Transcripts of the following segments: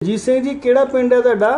ਜੀਤ ਸਿੰਘ ਜੀ ਕਿਹੜਾ ਪਿੰਡ ਹੈ ਤੁਹਾਡਾ?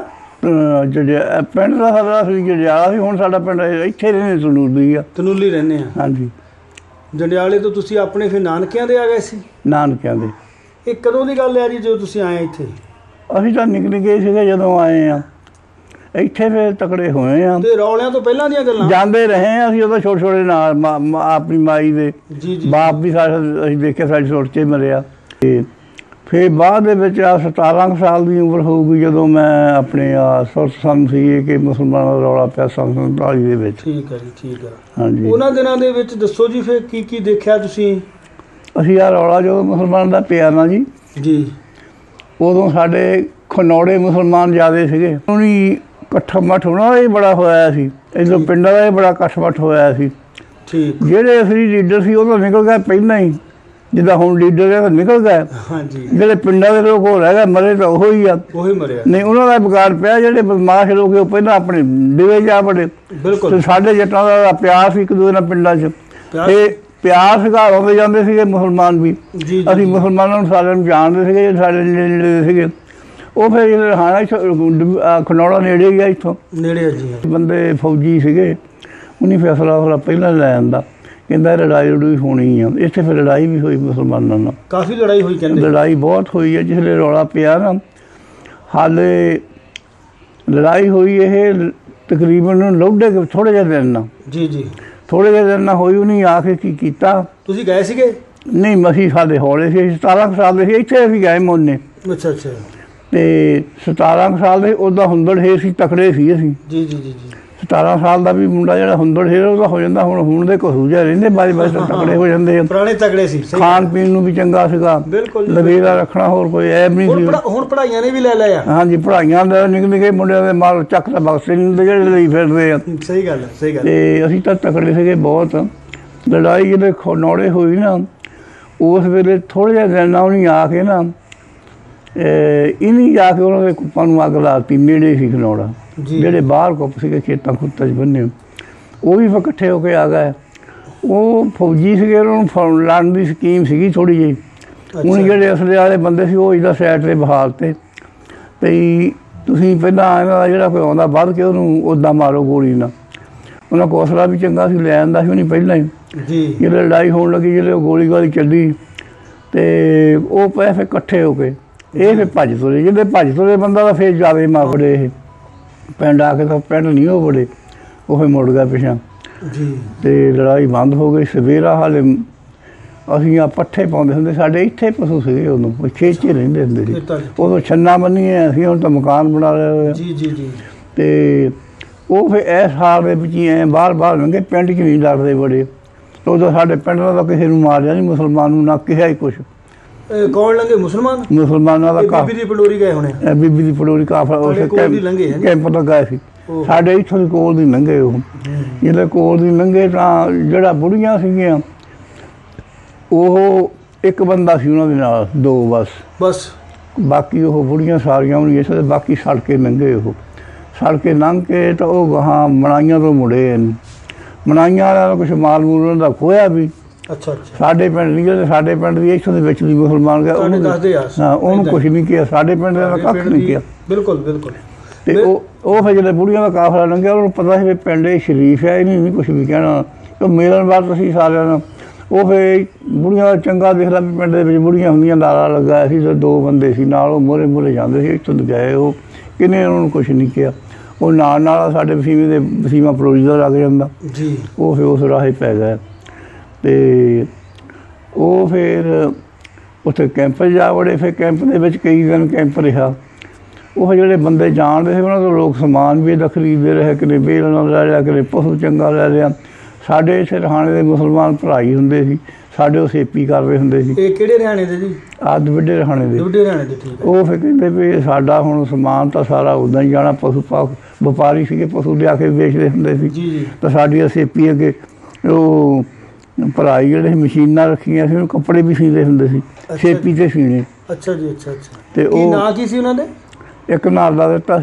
ਪਿੰਡ ਦਾ ਸਾਡਾ ਸੀ ਜੰਡਿਆਲਾ ਸੀ। ਹੁਣ ਸਾਡਾ ਪਿੰਡ ਇੱਥੇ ਰਹਿੰਦੇ ਤਨੂਲੀ ਆ। ਤਨੂਲੀ ਰਹਿੰਦੇ ਆ? ਹਾਂਜੀ। ਜੰਡਿਆਲੇ ਤੋਂ ਤੁਸੀਂ ਆਪਣੇ ਫਿਰ ਨਾਨਕਿਆਂ ਦੇ ਆ ਗਏ ਸੀ? ਨਾਨਕਿਆਂ ਦੇ। ਇਹ ਕਦੋਂ ਦੀ ਗੱਲ ਹੈ ਜੀ ਜਦੋਂ ਤੁਸੀਂ ਆਏ ਇੱਥੇ? ਅਸੀਂ ਤਾਂ ਨਿਕਲ ਗਏ ਸੀਗੇ ਜਦੋਂ ਆਏ ਆ ਇੱਥੇ, ਫਿਰ ਤਕੜੇ ਹੋਏ ਆ। ਤੇ ਰੌਲਿਆਂ ਤੋਂ ਪਹਿਲਾਂ ਦੀਆਂ ਗੱਲਾਂ? ਜਾਂਦੇ ਰਹੇ ਆ ਅਸੀਂ ਉਦੋਂ ਛੋਟੇ ਛੋਟੇ ਨਾਲ ਆਪਣੀ ਮਾਈ ਦੇ ਬਾਪ ਵੀ ਸਾਡੇ ਅਸੀਂ ਦੇਖਿਆ ਸਾਡੀ ਸੁੱਟ 'ਚ ਮਰਿਆ। ਤੇ ਫਿਰ ਬਾਅਦ ਦੇ ਵਿੱਚ 17 ਸਾਲ ਦੀ ਉਮਰ ਹੋਊਗੀ ਜਦੋਂ ਮੈਂ ਆਪਣੇ ਸੁਰਤ ਸੰਨ ਸੀ ਕਿ ਮੁਸਲਮਾਨਾਂ ਦਾ ਰੌਲਾ ਪਿਆ 47 ਦੇ ਵਿੱਚ। ਠੀਕ ਹੈ ਜੀ, ਠੀਕ ਹੈ। ਹਾਂਜੀ। ਉਹਨਾਂ ਦਿਨਾਂ ਦੇ ਵਿੱਚ ਦੱਸੋ ਜੀ ਫਿਰ ਕੀ ਕੀ ਦੇਖਿਆ ਤੁਸੀਂ? ਅਸੀਂ ਰੌਲਾ ਜਦੋਂ ਮੁਸਲਮਾਨ ਦਾ ਪਿਆ ਨਾ ਜੀ, ਉਦੋਂ ਸਾਡੇ ਖਨੌੜੇ ਮੁਸਲਮਾਨ ਜ਼ਿਆਦਾ ਸੀਗੇ। ਉਹਨੀ ਇਕੱਠ ਮੱਠ ਉਹਨਾਂ ਦਾ ਹੀ ਬੜਾ ਹੋਇਆ ਸੀ, ਇੱਧਰ ਪਿੰਡਾਂ ਦਾ ਹੀ ਬੜਾ ਇਕੱਠ ਮੱਠ ਹੋਇਆ ਸੀ। ਠੀਕ। ਜਿਹੜੇ ਅਸਲੀ ਲੀਡਰ ਸੀ ਉਹ ਤਾਂ ਨਿਕਲ ਗਏ ਪਹਿਲਾਂ ਹੀ, ਜਿੱਦਾਂ ਹੁਣ ਲੀਡਰ ਹੈ ਤਾਂ ਨਿਕਲ ਗਏ। ਹਾਂਜੀ। ਜਿਹੜੇ ਪਿੰਡਾਂ ਦੇ ਲੋਕ ਹੋ ਰਹਿ ਗਏ, ਮਰੇ ਤਾਂ ਉਹੀ ਆ। ਉਹੀ ਮਰਿਆ ਨਹੀਂ, ਉਹਨਾਂ ਦਾ ਵਿਗਾੜ ਪਿਆ। ਜਿਹੜੇ ਬਦਮਾਸ਼ ਲੋਕ ਉਹ ਪਹਿਲਾਂ ਆਪਣੇ ਡਿਵੇ ਜਾ ਬੜੇ। ਬਿਲਕੁਲ। ਸਾਡੇ ਜੱਟਾਂ ਦਾ ਪਿਆਰ ਸੀ ਇੱਕ ਦੂਜੇ ਨਾਲ ਪਿੰਡਾਂ 'ਚ, ਤੇ ਪਿਆਰ ਸਿਖਾ ਆਉਂਦੇ ਜਾਂਦੇ ਸੀਗੇ ਮੁਸਲਮਾਨ ਵੀ। ਅਸੀਂ ਮੁਸਲਮਾਨਾਂ ਨੂੰ ਸਾਰਿਆਂ ਨੂੰ ਜਾਣਦੇ ਸੀਗੇ, ਜਿਹੜੇ ਸਾਡੇ ਨੇੜੇ ਸੀਗੇ। ਉਹ ਫਿਰ ਜਿਹੜੇ ਰਹਾਣਾ ਖਨੌੜਾ ਨੇੜੇ ਹੀ ਆ ਇੱਥੋਂ, ਨੇੜੇ ਜੀ। ਬੰਦੇ ਫੌਜੀ ਸੀਗੇ, ਉਹਨੇ ਫੈਸਲਾ ਪਹਿਲਾਂ ਲੈ ਆਂਦਾ, ਕਹਿੰਦਾ ਲੜਾਈ ਲੜੂਈ ਹੋਣੀ ਆ ਇੱਥੇ। ਫਿਰ ਲੜਾਈ ਵੀ ਹੋਈ ਮੁਸਲਮਾਨਾਂ ਨਾਲ, ਕਾਫੀ ਲੜਾਈ ਹੋਈ। ਕਹਿੰਦੇ ਲੜਾਈ ਬਹੁਤ ਹੋਈ ਹੈ। ਜਿਸਲੇ ਰੌਲਾ ਪਿਆ ਨਾ, ਹਾਲੇ ਲੜਾਈ ਹੋਈ ਇਹ ਤਕਰੀਬਨ ਲੋਡੇ ਥੋੜ੍ਹੇ ਜਿਹੇ ਦਿਨ ਨਾਲ। ਥੋੜ੍ਹੇ ਜਿਹੇ ਦਿਨ ਨਾਲ ਹੋਈ। ਉਹਨੇ ਆ ਕੇ ਕੀ ਕੀਤਾ? ਤੁਸੀਂ ਗਏ ਸੀਗੇ? ਨਹੀਂ, ਅਸੀਂ ਸਾਡੇ ਹੌਲੇ ਸੀ। 17 ਸਾਲ ਦੇ ਸੀ। ਇੱਥੇ ਅਸੀਂ ਗਏ ਮੋਨੇ। ਅੱਛਾ ਅੱਛਾ। ਤੇ 17 ਸਾਲ ਦੇ ਉਹਦਾ ਹੁੰਦੜ ਹੈ ਸੀ, ਤਕੜੇ ਸੀ ਅਸੀਂ। 17 ਸਾਲ ਦਾ ਵੀ ਮੁੰਡਾ ਜਿਹੜਾ ਹੁੰਦੜ ਹੈ ਉਹਦਾ ਹੋ ਜਾਂਦਾ। ਹੁਣ ਦੇ ਕਸੂਜਾ ਰਹਿੰਦੇ, ਬਾਜ ਤਕੜੇ ਹੋ ਜਾਂਦੇ। ਪੁਰਾਣੇ ਤਕੜੇ ਸੀ। ਖਾਣ ਪੀਣ ਨੂੰ ਵੀ ਚੰਗਾ ਸੀਗਾ, ਲਵੇਰਾ ਰੱਖਣਾ, ਹੋਰ ਕੋਈ ਐਬ ਨਹੀਂ ਸੀ। ਹੁਣ ਪੜ੍ਹਾਈਆਂ ਨੇ ਵੀ ਲੈ ਲਿਆ। ਹਾਂਜੀ, ਪੜ੍ਹਾਈਆਂ ਦਾ ਨਿੱਕੇ ਨਿੱਕੇ ਮੁੰਡਿਆਂ ਦੇ ਮਾਲ ਚੱਕ ਦਾ ਬਕਸੇ ਨਹੀਂ ਹੁੰਦੇ ਜਿਹੜੇ ਲਈ ਫਿਰਦੇ ਆ। ਸਹੀ ਗੱਲ ਹੈ, ਸਹੀ ਗੱਲ। ਤੇ ਅਸੀਂ ਤਾਂ ਤਕੜੇ ਸੀਗੇ ਬਹੁਤ। ਲੜਾਈ ਜਿਹੜੇ ਖਨੌੜੇ ਹੋਈ ਨਾ, ਉਸ ਵੇਲੇ ਥੋੜ੍ਹੇ ਜਿਹੇ ਦਿਨ ਨਾਲ ਉਹਨੇ ਆ ਕੇ ਨਾ ਇਹਨੀ ਜਾ ਕੇ ਉਹਨਾਂ ਦੇ ਕੁੱਪਾਂ ਨੂੰ ਅੱਗ ਲਾਤੀ। ਨੇੜੇ ਸੀ ਖਨੌੜਾ, ਜਿਹੜੇ ਬਾਹਰ ਕੁੱਪ ਸੀਗੇ ਖੇਤਾਂ ਖੁੱਤਾਂ 'ਚ ਬੰਨੇ, ਉਹ ਵੀ ਫਿਰ ਇਕੱਠੇ ਹੋ ਕੇ ਆ ਗਏ। ਉਹ ਫੌਜੀ ਸੀਗੇ, ਉਹਨਾਂ ਨੂੰ ਲੜਨ ਦੀ ਸਕੀਮ ਸੀਗੀ ਥੋੜ੍ਹੀ ਜਿਹੀ। ਹੁਣ ਜਿਹੜੇ ਅਸਲੇ ਵਾਲੇ ਬੰਦੇ ਸੀ ਉਹ ਇਹਦਾ ਸਾਈਡ 'ਤੇ ਬਹਾਲ 'ਤੇ ਭਈ ਤੁਸੀਂ ਪਹਿਲਾਂ ਇਹਨਾਂ ਦਾ ਜਿਹੜਾ ਕੋਈ ਆਉਂਦਾ ਵੱਧ ਕੇ ਉਹਨੂੰ ਉੱਦਾਂ ਮਾਰੋ ਗੋਲੀ ਨਾਲ। ਉਹਨਾਂ ਕੋਲ ਹੌਸਲਾ ਵੀ ਚੰਗਾ ਸੀ, ਲੈ ਆਂਦਾ ਸੀ ਉਹਨੇ ਪਹਿਲਾਂ ਹੀ। ਜਦੋਂ ਲੜਾਈ ਹੋਣ ਲੱਗੀ, ਜਿਹੜੇ ਉਹ ਗੋਲੀ ਗਾਲੀ ਚੱਲੀ ਅਤੇ ਉਹ ਪਏ ਫਿਰ ਇਕੱਠੇ ਹੋ ਕੇ ਇਹ ਫਿਰ ਭੱਜ ਤੁਰੇ। ਜਿਹੜੇ ਭੱਜ ਤੁਰੇ ਬੰਦਾ ਤਾਂ ਫਿਰ ਜਾਵੇ ਮਾਰ ਵੜੇ। ਇਹ ਪਿੰਡ ਆ ਕੇ ਤਾਂ ਪਿੰਡ ਨਹੀਂ ਉਹ ਵੜੇ, ਉਹ ਫਿਰ ਮੁੜ ਗਿਆ ਪਿਛਾਂ। ਅਤੇ ਲੜਾਈ ਬੰਦ ਹੋ ਗਈ। ਸਵੇਰਾ ਹਾਲੇ ਅਸੀਂ ਪੱਠੇ ਪਾਉਂਦੇ ਹੁੰਦੇ, ਸਾਡੇ ਇੱਥੇ ਪਸ਼ੂ ਸੀਗੇ ਉਦੋਂ, ਖੇਤ 'ਚ ਹੀ ਰਹਿੰਦੇ ਹੁੰਦੇ ਸੀ। ਉਦੋਂ ਛੰਨਾ ਬੰਨੀਆਂ ਅਸੀਂ, ਹੁਣ ਤਾਂ ਮਕਾਨ ਬਣਾ ਲਏ ਹੋਏ ਆ। ਅਤੇ ਉਹ ਫਿਰ ਇਸ ਹਾਲ ਦੇ ਵਿੱਚ ਹੀ ਐਂ ਬਾਹਰ ਲੰਘੇ, ਪਿੰਡ 'ਚ ਨਹੀਂ ਲੜਦੇ ਬੜੇ। ਉਦੋਂ ਸਾਡੇ ਪਿੰਡ ਦਾ ਤਾਂ ਕਿਸੇ ਨੂੰ ਮਾਰਿਆ ਨਹੀਂ, ਮੁਸਲਮਾਨ ਨੂੰ ਨਾ ਕਿਹਾ ਹੀ ਕੁਛ। ਕੌਣ ਲੰਘੇ? ਮੁਸਲਮਾਨ? ਮੁਸਲਮਾਨਾਂ ਦਾ ਬੀਬੀ ਦੀ ਪਟੋਰੀ ਗਏ ਹੋਣੇ। ਬੀਬੀ ਦੀ ਪਟੋਰੀ ਕਾਫਲਾ ਕੈਂਪ ਤੋਂ ਗਏ ਸੀ। ਸਾਡੇ ਇੱਥੋਂ ਦੇ ਕੋਲ ਦੀ ਲੰਘੇ। ਉਹ ਜਿਹੜੇ ਕੋਲ ਦੀ ਲੰਘੇ ਤਾਂ ਜਿਹੜਾ ਬੁੜੀਆਂ ਸੀਗੀਆਂ, ਉਹ ਇੱਕ ਬੰਦਾ ਸੀ ਉਹਨਾਂ ਦੇ ਨਾਲ, ਦੋ ਬਸ। ਬਾਕੀ ਉਹ ਬੁੜੀਆਂ ਸਾਰੀਆਂ ਵੀ ਇਸ ਬਾਕੀ ਸੜ ਕੇ ਲੰਘੇ। ਉਹ ਸੜ ਕੇ ਲੰਘ ਕੇ ਤਾਂ ਉਹ ਗਾਹਾਂ ਮਣਾਈਆਂ ਤੋਂ ਮੁੜੇ। ਮਣਾਈਆਂ ਵਾਲਿਆਂ ਕੁਛ ਮਾਲ ਮੂਲ ਉਹਨਾਂ ਦਾ ਖੋਇਆ ਵੀ। ਅੱਛਾ ਅੱਛਾ। ਸਾਡੇ ਪਿੰਡ ਨਹੀਂ, ਜਿਹੜੇ ਸਾਡੇ ਪਿੰਡ ਦੀ ਇੱਥੋਂ ਦੇ ਵਿੱਚ ਦੀ ਮੁਸਲਮਾਨ ਗਿਆ ਉਹਨੂੰ ਕੁਛ ਨਹੀਂ ਕਿਹਾ। ਸਾਡੇ ਪਿੰਡ ਦਾ ਕੱਖ ਨਹੀਂ ਕਿਹਾ। ਬਿਲਕੁਲ ਬਿਲਕੁਲ। ਅਤੇ ਉਹ ਫਿਰ ਜਿਹੜੇ ਬੁੜੀਆਂ ਦਾ ਕਾਫਲਾ ਲੰਘਿਆ, ਉਹਨੂੰ ਪਤਾ ਸੀ ਵੀ ਪਿੰਡ ਇਹ ਸ਼ਰੀਫ ਹੈ, ਇਹਨੂੰ ਨਹੀਂ ਕੁਛ ਵੀ ਕਹਿਣਾ। ਉਹ ਮਿਲਣ ਬਾਅਦ ਅਸੀਂ ਸਾਰਿਆਂ ਨੂੰ ਉਹ ਫਿਰ ਬੁੜੀਆਂ ਦਾ ਚੰਗਾ ਦੇਖਦਾ ਵੀ ਪਿੰਡ ਦੇ ਵਿੱਚ ਬੁੜੀਆਂ ਹੁੰਦੀਆਂ, ਨਾਰਾ ਲੱਗਾ ਸੀ। ਦੋ ਬੰਦੇ ਸੀ ਨਾਲ, ਉਹ ਮੋਹਰੇ ਜਾਂਦੇ ਸੀ। ਇੱਥੋਂ ਗਏ ਉਹ ਕਿਨੇ ਉਹਨਾਂ ਨੂੰ ਕੁਛ ਨਹੀਂ ਕਿਹਾ। ਉਹ ਨਾਲ ਸਾਡੇ ਵਸੀਮਾ ਪਲੋਰੀ ਦਾ ਲੱਗ ਜਾਂਦਾ। ਉਹ ਫਿਰ ਉਸ ਰਾਹੇ ਪੈ ਗਏ। ਅਤੇ ਉਹ ਫਿਰ ਉੱਥੇ ਕੈਂਪ ਜਾ ਵੜੇ। ਫਿਰ ਕੈਂਪ ਦੇ ਵਿੱਚ ਕਈ ਦਿਨ ਕੈਂਪ ਰਿਹਾ। ਉਹ ਜਿਹੜੇ ਬੰਦੇ ਜਾਣਦੇ ਸੀ ਉਹਨਾਂ ਤੋਂ ਲੋਕ ਸਮਾਨ ਵੀ ਇਹਦਾ ਖਰੀਦਦੇ ਰਹੇ, ਕਿਤੇ ਬੇਲਣਾ ਲੈ ਲਿਆ, ਕਿਤੇ ਪਸ਼ੂ ਚੰਗਾ ਲੈ ਲਿਆ। ਸਾਡੇ ਇੱਥੇ ਰਹਾਣੇ ਦੇ ਮੁਸਲਮਾਨ ਭਰਾ ਹੀ ਹੁੰਦੇ ਸੀ, ਸਾਡੇ ਉਹ ਸੇਪੀ ਕਰਦੇ ਹੁੰਦੇ ਸੀ। ਇਹ ਕਿਹੜੇ ਰਹਾਣੇ ਦੇ ਜੀ? ਵੱਡੇ ਰਹਾਣੇ ਦੇ। ਉਹ ਫਿਰ ਕਹਿੰਦੇ ਵੀ ਸਾਡਾ ਹੁਣ ਸਮਾਨ ਤਾਂ ਸਾਰਾ ਉੱਦਾਂ ਹੀ ਜਾਣਾ। ਪਸ਼ੂ ਵਪਾਰੀ ਸੀਗੇ, ਪਸ਼ੂ ਲਿਆ ਕੇ ਵੇਚਦੇ ਹੁੰਦੇ ਸੀ। ਤਾਂ ਸਾਡੀਆਂ ਸੇਪੀ ਅੱਗੇ ਉਹ ਭਰਾ ਜਿਹੜੇ ਮਸ਼ੀਨਾਂ ਰੱਖੀਆਂ ਸੀ, ਉਹ ਕੱਪੜੇ ਵੀ ਸੀਂਦੇ ਹੁੰਦੇ ਸੀ, ਸੇਪੀ 'ਤੇ ਸੀਣੇ। ਅੱਛਾ ਜੀ, ਅੱਛਾ ਅੱਛਾ। ਅਤੇ ਉਹ ਨਾਂ ਕੀ ਸੀ ਉਹਨਾਂ ਦੇ? ਇੱਕ ਨਾਲ ਦਾ ਦਿੱਤਾ ਸੀ,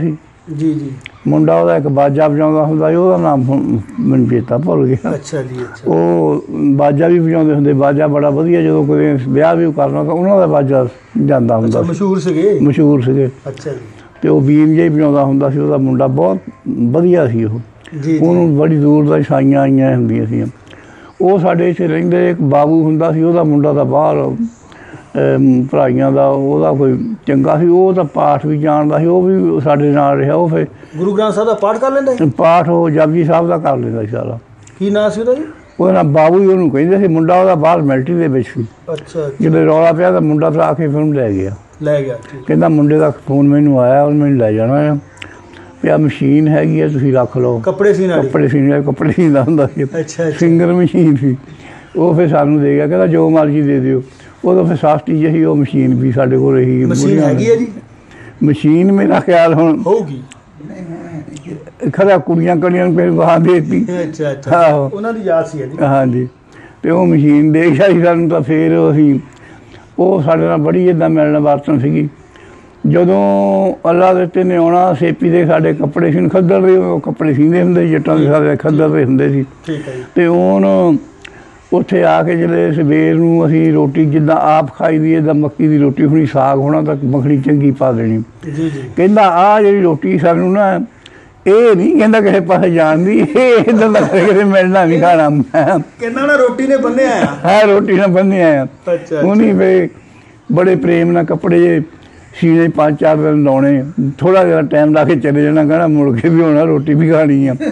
ਜੀ ਜੀ। ਮੁੰਡਾ ਉਹਦਾ ਇੱਕ ਬਾਜਾ ਵਜਾਉਂਦਾ ਹੁੰਦਾ ਸੀ, ਉਹਦਾ ਨਾਮ ਮੈਨੂੰ ਚੇਤਾ ਭੁੱਲ ਗਿਆ। ਅੱਛਾ ਜੀ ਅੱਛਾ। ਉਹ ਬਾਜਾ ਵੀ ਵਜਾਉਂਦੇ ਹੁੰਦੇ, ਬਾਜਾ ਬੜਾ ਵਧੀਆ, ਜਦੋਂ ਕੋਈ ਵਿਆਹ ਵੀ ਕਰਨਾ ਤਾਂ ਉਹਨਾਂ ਦਾ ਬਾਜਾ ਜਾਂਦਾ ਹੁੰਦਾ। ਮਸ਼ਹੂਰ ਸੀਗੇ। ਮਸ਼ਹੂਰ ਸੀਗੇ। ਅੱਛਾ ਜੀ। ਤੇ ਉਹ ਬੀਮ ਜਿਹਾ ਵਜਾਉਂਦਾ ਹੁੰਦਾ ਸੀ, ਉਹਦਾ ਮੁੰਡਾ ਬਹੁਤ ਵਧੀਆ ਸੀ ਉਹ। ਜੀ। ਉਹਨੂੰ ਬੜੀ ਦੂਰ ਦਾ ਸਾਈਆਂ ਆਈਆਂ ਹੁੰਦੀਆਂ ਸੀ। ਉਹ ਸਾਡੇ ਇੱਥੇ ਰਹਿੰਦੇ ਇੱਕ ਬਾਬੂ ਹੁੰਦਾ ਸੀ, ਉਹਦਾ ਮੁੰਡਾ ਤਾਂ ਬਾਹਰ ਪੜ੍ਹਾਈਆਂ ਦਾ ਉਹਦਾ ਕੋਈ ਚੰਗਾ ਸੀ, ਉਹ ਤਾਂ ਪਾਠ ਵੀ ਜਾਣਦਾ ਸੀ, ਉਹ ਵੀ ਸਾਡੇ ਨਾਲ ਰਿਹਾ। ਉਹ ਫਿਰ ਗੁਰੂ ਗ੍ਰੰਥ ਸਾਹਿਬ ਦਾ ਪਾਠ ਕਰ ਲੈਂਦਾ? ਪਾਠ ਉਹ ਜਪਜੀ ਸਾਹਿਬ ਦਾ ਕਰ ਲੈਂਦਾ ਸੀ ਸਾਰਾ। ਕੀ ਨਾਂ ਸੀ ਉਹਦਾ ਜੀ? ਉਹਦਾ ਨਾਂ ਬਾਬੂ ਹੀ ਉਹਨੂੰ ਕਹਿੰਦੇ ਸੀ। ਮੁੰਡਾ ਉਹਦਾ ਬਾਹਰ ਮਿਲਟਰੀ ਦੇ ਵਿੱਚ ਸੀ। ਅੱਛਾ। ਜਦੋਂ ਰੌਲਾ ਪਿਆ ਤਾਂ ਮੁੰਡਾ ਫਿਰ ਆ ਕੇ ਫਿਰ ਉਹਨੂੰ ਲੈ ਗਿਆ। ਕਹਿੰਦਾ ਮੁੰਡੇ ਦਾ ਫੋਨ ਮੈਨੂੰ ਆਇਆ, ਉਹਨੇ ਮੈਨੂੰ ਲੈ ਜਾਣਾ ਆ, ਪਿਆ ਮਸ਼ੀਨ ਹੈਗੀ ਆ, ਤੁਸੀਂ ਰੱਖ ਲਓ। ਕੱਪੜੇ ਸੀਨ ਵਾਲੀ? ਕੱਪੜੇ ਸੀਂਦਾ ਹੁੰਦਾ ਸੀ। ਅੱਛਾ। ਸਿੰਗਰ ਮਸ਼ੀਨ ਸੀ ਉਹ। ਫਿਰ ਸਾਨੂੰ ਦੇ ਗਿਆ, ਕਹਿੰਦਾ ਜੋ ਮਰਜ਼ੀ ਦੇ ਦਿਓ। ਉਦੋਂ ਫਿਰ ਸਸਤੀ ਜਿਹੀ ਉਹ ਮਸ਼ੀਨ ਵੀ ਸਾਡੇ ਕੋਲ ਰਹੀ। ਮਸ਼ੀਨ ਹੈਗੀ ਹੈ ਜੀ? ਮਸ਼ੀਨ ਮੇਰਾ ਖਿਆਲ ਹੁਣ ਹੋਊਗੀ, ਖਰਾ ਕੁੜੀਆਂ ਕੜੀਆਂ ਨੂੰ ਫਿਰ ਬਾਹਰ ਦੇ ਦਿੱਤੀ। ਅੱਛਾ ਅੱਛਾ। ਉਹਨਾਂ ਦੀ ਯਾਦ ਸੀ ਜੀ। ਹਾਂਜੀ। ਤੇ ਉਹ ਮਸ਼ੀਨ ਦੇ ਸਾਈ ਸਾਨੂੰ ਤਾਂ ਫਿਰ ਅਸੀਂ ਉਹ ਸਾਡੇ ਨਾਲ ਬੜੀ ਇੱਦਾਂ ਮਿਲਣ ਵਰਤਣ ਸੀਗੀ। ਜਦੋਂ ਅੱਲਾ ਦੇ ਤੇ ਨੇ ਆਉਣਾ, ਸੇਪੀ ਦੇ ਸਾਡੇ ਕੱਪੜੇ ਸੀ ਖੱਦਰ ਦੇ, ਉਹ ਕੱਪੜੇ ਸੀਂਦੇ ਹੁੰਦੇ ਸੀ, ਜੱਟਾਂ ਦੇ ਸਾਡੇ ਖੱਦਰ ਦੇ ਹੁੰਦੇ ਸੀ। ਤੇ ਹੁਣ ਉੱਥੇ ਆ ਕੇ ਜਿਹੜੇ ਸਵੇਰ ਨੂੰ ਅਸੀਂ ਰੋਟੀ ਜਿੱਦਾਂ ਆਪ ਖਾਈ ਦੀ, ਇੱਦਾਂ ਮੱਕੀ ਦੀ ਰੋਟੀ ਹੋਣੀ, ਸਾਗ ਹੋਣਾ ਤਾਂ ਮੱਖਣੀ ਚੰਗੀ ਪਾ ਦੇਣੀ। ਕਹਿੰਦਾ ਆਹ ਜਿਹੜੀ ਰੋਟੀ ਸਾਨੂੰ ਨਾ ਇਹ ਨਹੀਂ ਕਹਿੰਦਾ ਕਿਸੇ ਪਾਸੇ ਜਾਣ ਦੀ, ਇਹ ਇੱਦਾਂ ਦਾ ਕਿਤੇ ਮਿਲਣਾ ਵੀ ਖਾਣਾ। ਕਹਿੰਦਾ ਨਾ ਰੋਟੀ ਨੇ ਬੰਨਿਆ ਆ। ਹਾਂ ਰੋਟੀ ਨਾਲ ਬੰਨਿਆ ਆ। ਉਹਨੀ ਫਿਰ ਬੜੇ ਪ੍ਰੇਮ ਨਾਲ ਕੱਪੜੇ ਜੇ ਸੀਨੇ 5-4 ਦਿਨ ਲਾਉਣੇ, ਥੋੜਾ ਜਿਹਾ ਟਾਈਮ ਲਾ ਕੇ ਚਲੇ ਜਾਣਾ, ਕਹਿਣਾ ਮੁੜ ਕੇ ਵੀ ਹੋਣਾ, ਰੋਟੀ ਵੀ ਖਾਣੀ ਆ।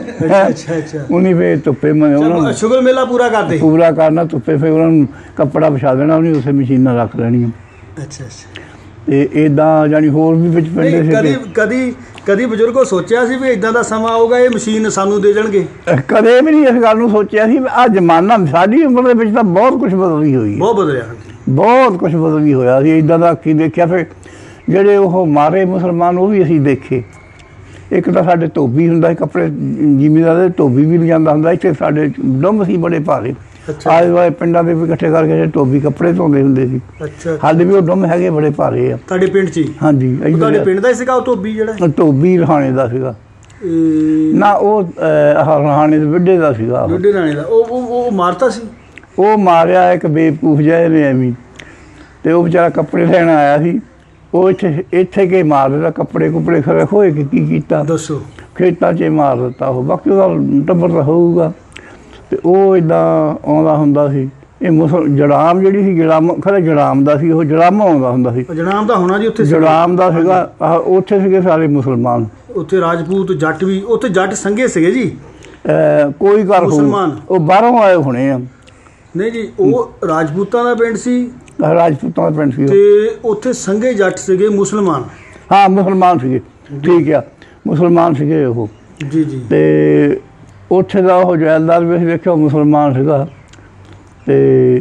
ਉਹਨੀ ਫਿਰ ਧੁੱਪੇ ਸ਼ੁਗਰ ਮੇਲਾ ਪੂਰਾ ਕਰਨਾ, ਧੁੱਪੇ ਫਿਰ ਉਹਨਾਂ ਨੂੰ ਕੱਪੜਾ ਵਿਛਾ ਦੇਣਾ, ਉਹਨੇ ਉਸੇ ਮਸ਼ੀਨਾਂ ਰੱਖ ਲੈਣੀਆਂ। ਅੱਛਾ ਅੱਛਾ। ਤੇ ਏਦਾਂ ਜਾਣੀ ਹੋਰ ਵੀ ਵਿੱਚ ਪਿੰਡੇ ਸੀ। ਕਦੀ ਬਜ਼ੁਰਗੋ ਸੋਚਿਆ ਸੀ ਵੀ ਇਦਾਂ ਦਾ ਸਮਾਂ ਆਊਗਾ, ਇਹ ਮਸ਼ੀਨ ਸਾਨੂੰ ਦੇ ਜਾਣਗੇ? ਕਦੇ ਵੀ ਨਹੀਂ ਇਸ ਗੱਲ ਨੂੰ ਸੋਚਿਆ ਸੀ। ਆਹ ਜ਼ਮਾਨਾ ਸਾਡੀ ਉਮਰ ਦੇ ਵਿੱਚ ਤਾਂ ਬਹੁਤ ਕੁਛ ਬਦਲੀ ਹੋਈ, ਬਹੁਤ ਬਦਲਿਆ, ਬਹੁਤ ਕੁਛ ਬਦਲੀ ਹੋਇਆ ਸੀ। ਇੱਦਾਂ ਦਾ ਕੀ ਦੇਖਿਆ। ਫਿਰ ਜਿਹੜੇ ਉਹ ਮਾਰੇ ਮੁਸਲਮਾਨ ਉਹ ਵੀ ਅਸੀਂ ਦੇਖੇ। ਇੱਕ ਤਾਂ ਸਾਡੇ ਧੋਬੀ ਹੁੰਦਾ ਸੀ, ਕੱਪੜੇ ਜ਼ਿਮੀਦਾਰ ਦੇ ਧੋਬੀ ਵੀ ਲਿਜਾਂਦਾ ਹੁੰਦਾ। ਇੱਥੇ ਸਾਡੇ ਡੁੰਮ ਸੀ ਬੜੇ ਭਾਰੇ, ਆਲੇ ਦੁਆਲੇ ਪਿੰਡਾਂ ਦੇ ਵੀ ਇਕੱਠੇ ਕਰਕੇ ਧੋਬੀ ਕੱਪੜੇ ਧੋਂਦੇ ਹੁੰਦੇ ਸੀ। ਸਾਡੇ ਵੀ ਉਹ ਡੁੰਮ ਹੈਗੇ ਬੜੇ ਭਾਰੇ ਆ। ਤੁਹਾਡੇ ਪਿੰਡ 'ਚ? ਹਾਂਜੀ। ਤੁਹਾਡੇ ਪਿੰਡ ਦਾ ਹੀ ਸੀਗਾ ਉਹ ਧੋਬੀ? ਜਿਹੜਾ ਧੋਬੀ ਰਹਾਣੇ ਦਾ ਸੀਗਾ ਨਾ, ਉਹ ਰਹਾਣੇ ਦੇ ਵਿੱਢੇ ਦਾ ਸੀਗਾ। ਵਿੱਢੇ ਰਾਣੇ ਦਾ। ਉਹ ਮਾਰਤਾ ਸੀ? ਉਹ ਮਾਰਿਆ ਇੱਕ ਬੇਵਕੂਫ ਜਿਹਾ ਨੇ ਐਵੇਂ, ਤੇ ਉਹ ਵਿਚਾਰਾ ਕੱਪੜੇ ਲੈਣ ਆਇਆ ਸੀ। ਉਹ ਇੱਥੇ ਕੇ ਮਾਰ ਦਿੱਤਾ, ਕੱਪੜੇ ਖਰੇ ਖੋਏ ਕੇ ਕੀ ਕੀਤਾ ਦੱਸੋ? ਖੇਤਾਂ 'ਚ ਮਾਰ ਦਿੱਤਾ ਉਹ। ਬਾਕੀ ਉਹਦਾ ਟੱਬਰ ਤਾਂ ਹੋਊਗਾ। ਤੇ ਉਹ ਇੱਦਾਂ ਆਉਂਦਾ ਹੁੰਦਾ ਸੀ। ਇਹ ਜੜਾਮ ਜਿਹੜੀ ਸੀ, ਖਰੇ ਜੜਾਮ ਦਾ ਸੀ, ਉਹ ਜੜਾਮ ਆਉਂਦਾ ਹੁੰਦਾ ਸੀ। ਜੜਾਮ ਦਾ ਹੋਣਾ ਜੀ ਉੱਥੇ? ਜੜਾਮ ਦਾ ਸੀਗਾ। ਉੱਥੇ ਸੀਗੇ ਸਾਰੇ ਮੁਸਲਮਾਨ, ਉੱਥੇ ਰਾਜਪੂਤ ਜੱਟ ਵੀ, ਉੱਥੇ ਜੱਟ ਸੰਘੇ ਸੀਗੇ ਜੀ। ਕੋਈ ਗੱਲ ਮੁਸਲਮਾਨ ਉਹ ਬਾਹਰੋਂ ਆਏ ਹੋਣੇ ਆ। ਨਹੀਂ ਜੀ, ਉਹ ਰਾਜਪੂਤਾਂ ਦਾ ਪਿੰਡ ਸੀ? ਰਾਜਪੂਤਾਂ ਦਾ ਪਿੰਡ ਸੀ। ਤੇ ਉੱਥੇ ਸੰਘੇ ਜੱਟ ਸੀਗੇ ਮੁਸਲਮਾਨ? ਹਾਂ ਮੁਸਲਮਾਨ ਸੀਗੇ, ਠੀਕ ਆ, ਮੁਸਲਮਾਨ ਸੀਗੇ ਉਹ। ਜੀ ਜੀ। ਤੇ ਉੱਥੇ ਦਾ ਉਹ ਜੈਲਦਾਰ ਵੀ ਵੇਖਿਆ ਮੁਸਲਮਾਨ ਸੀਗਾ। ਤੇ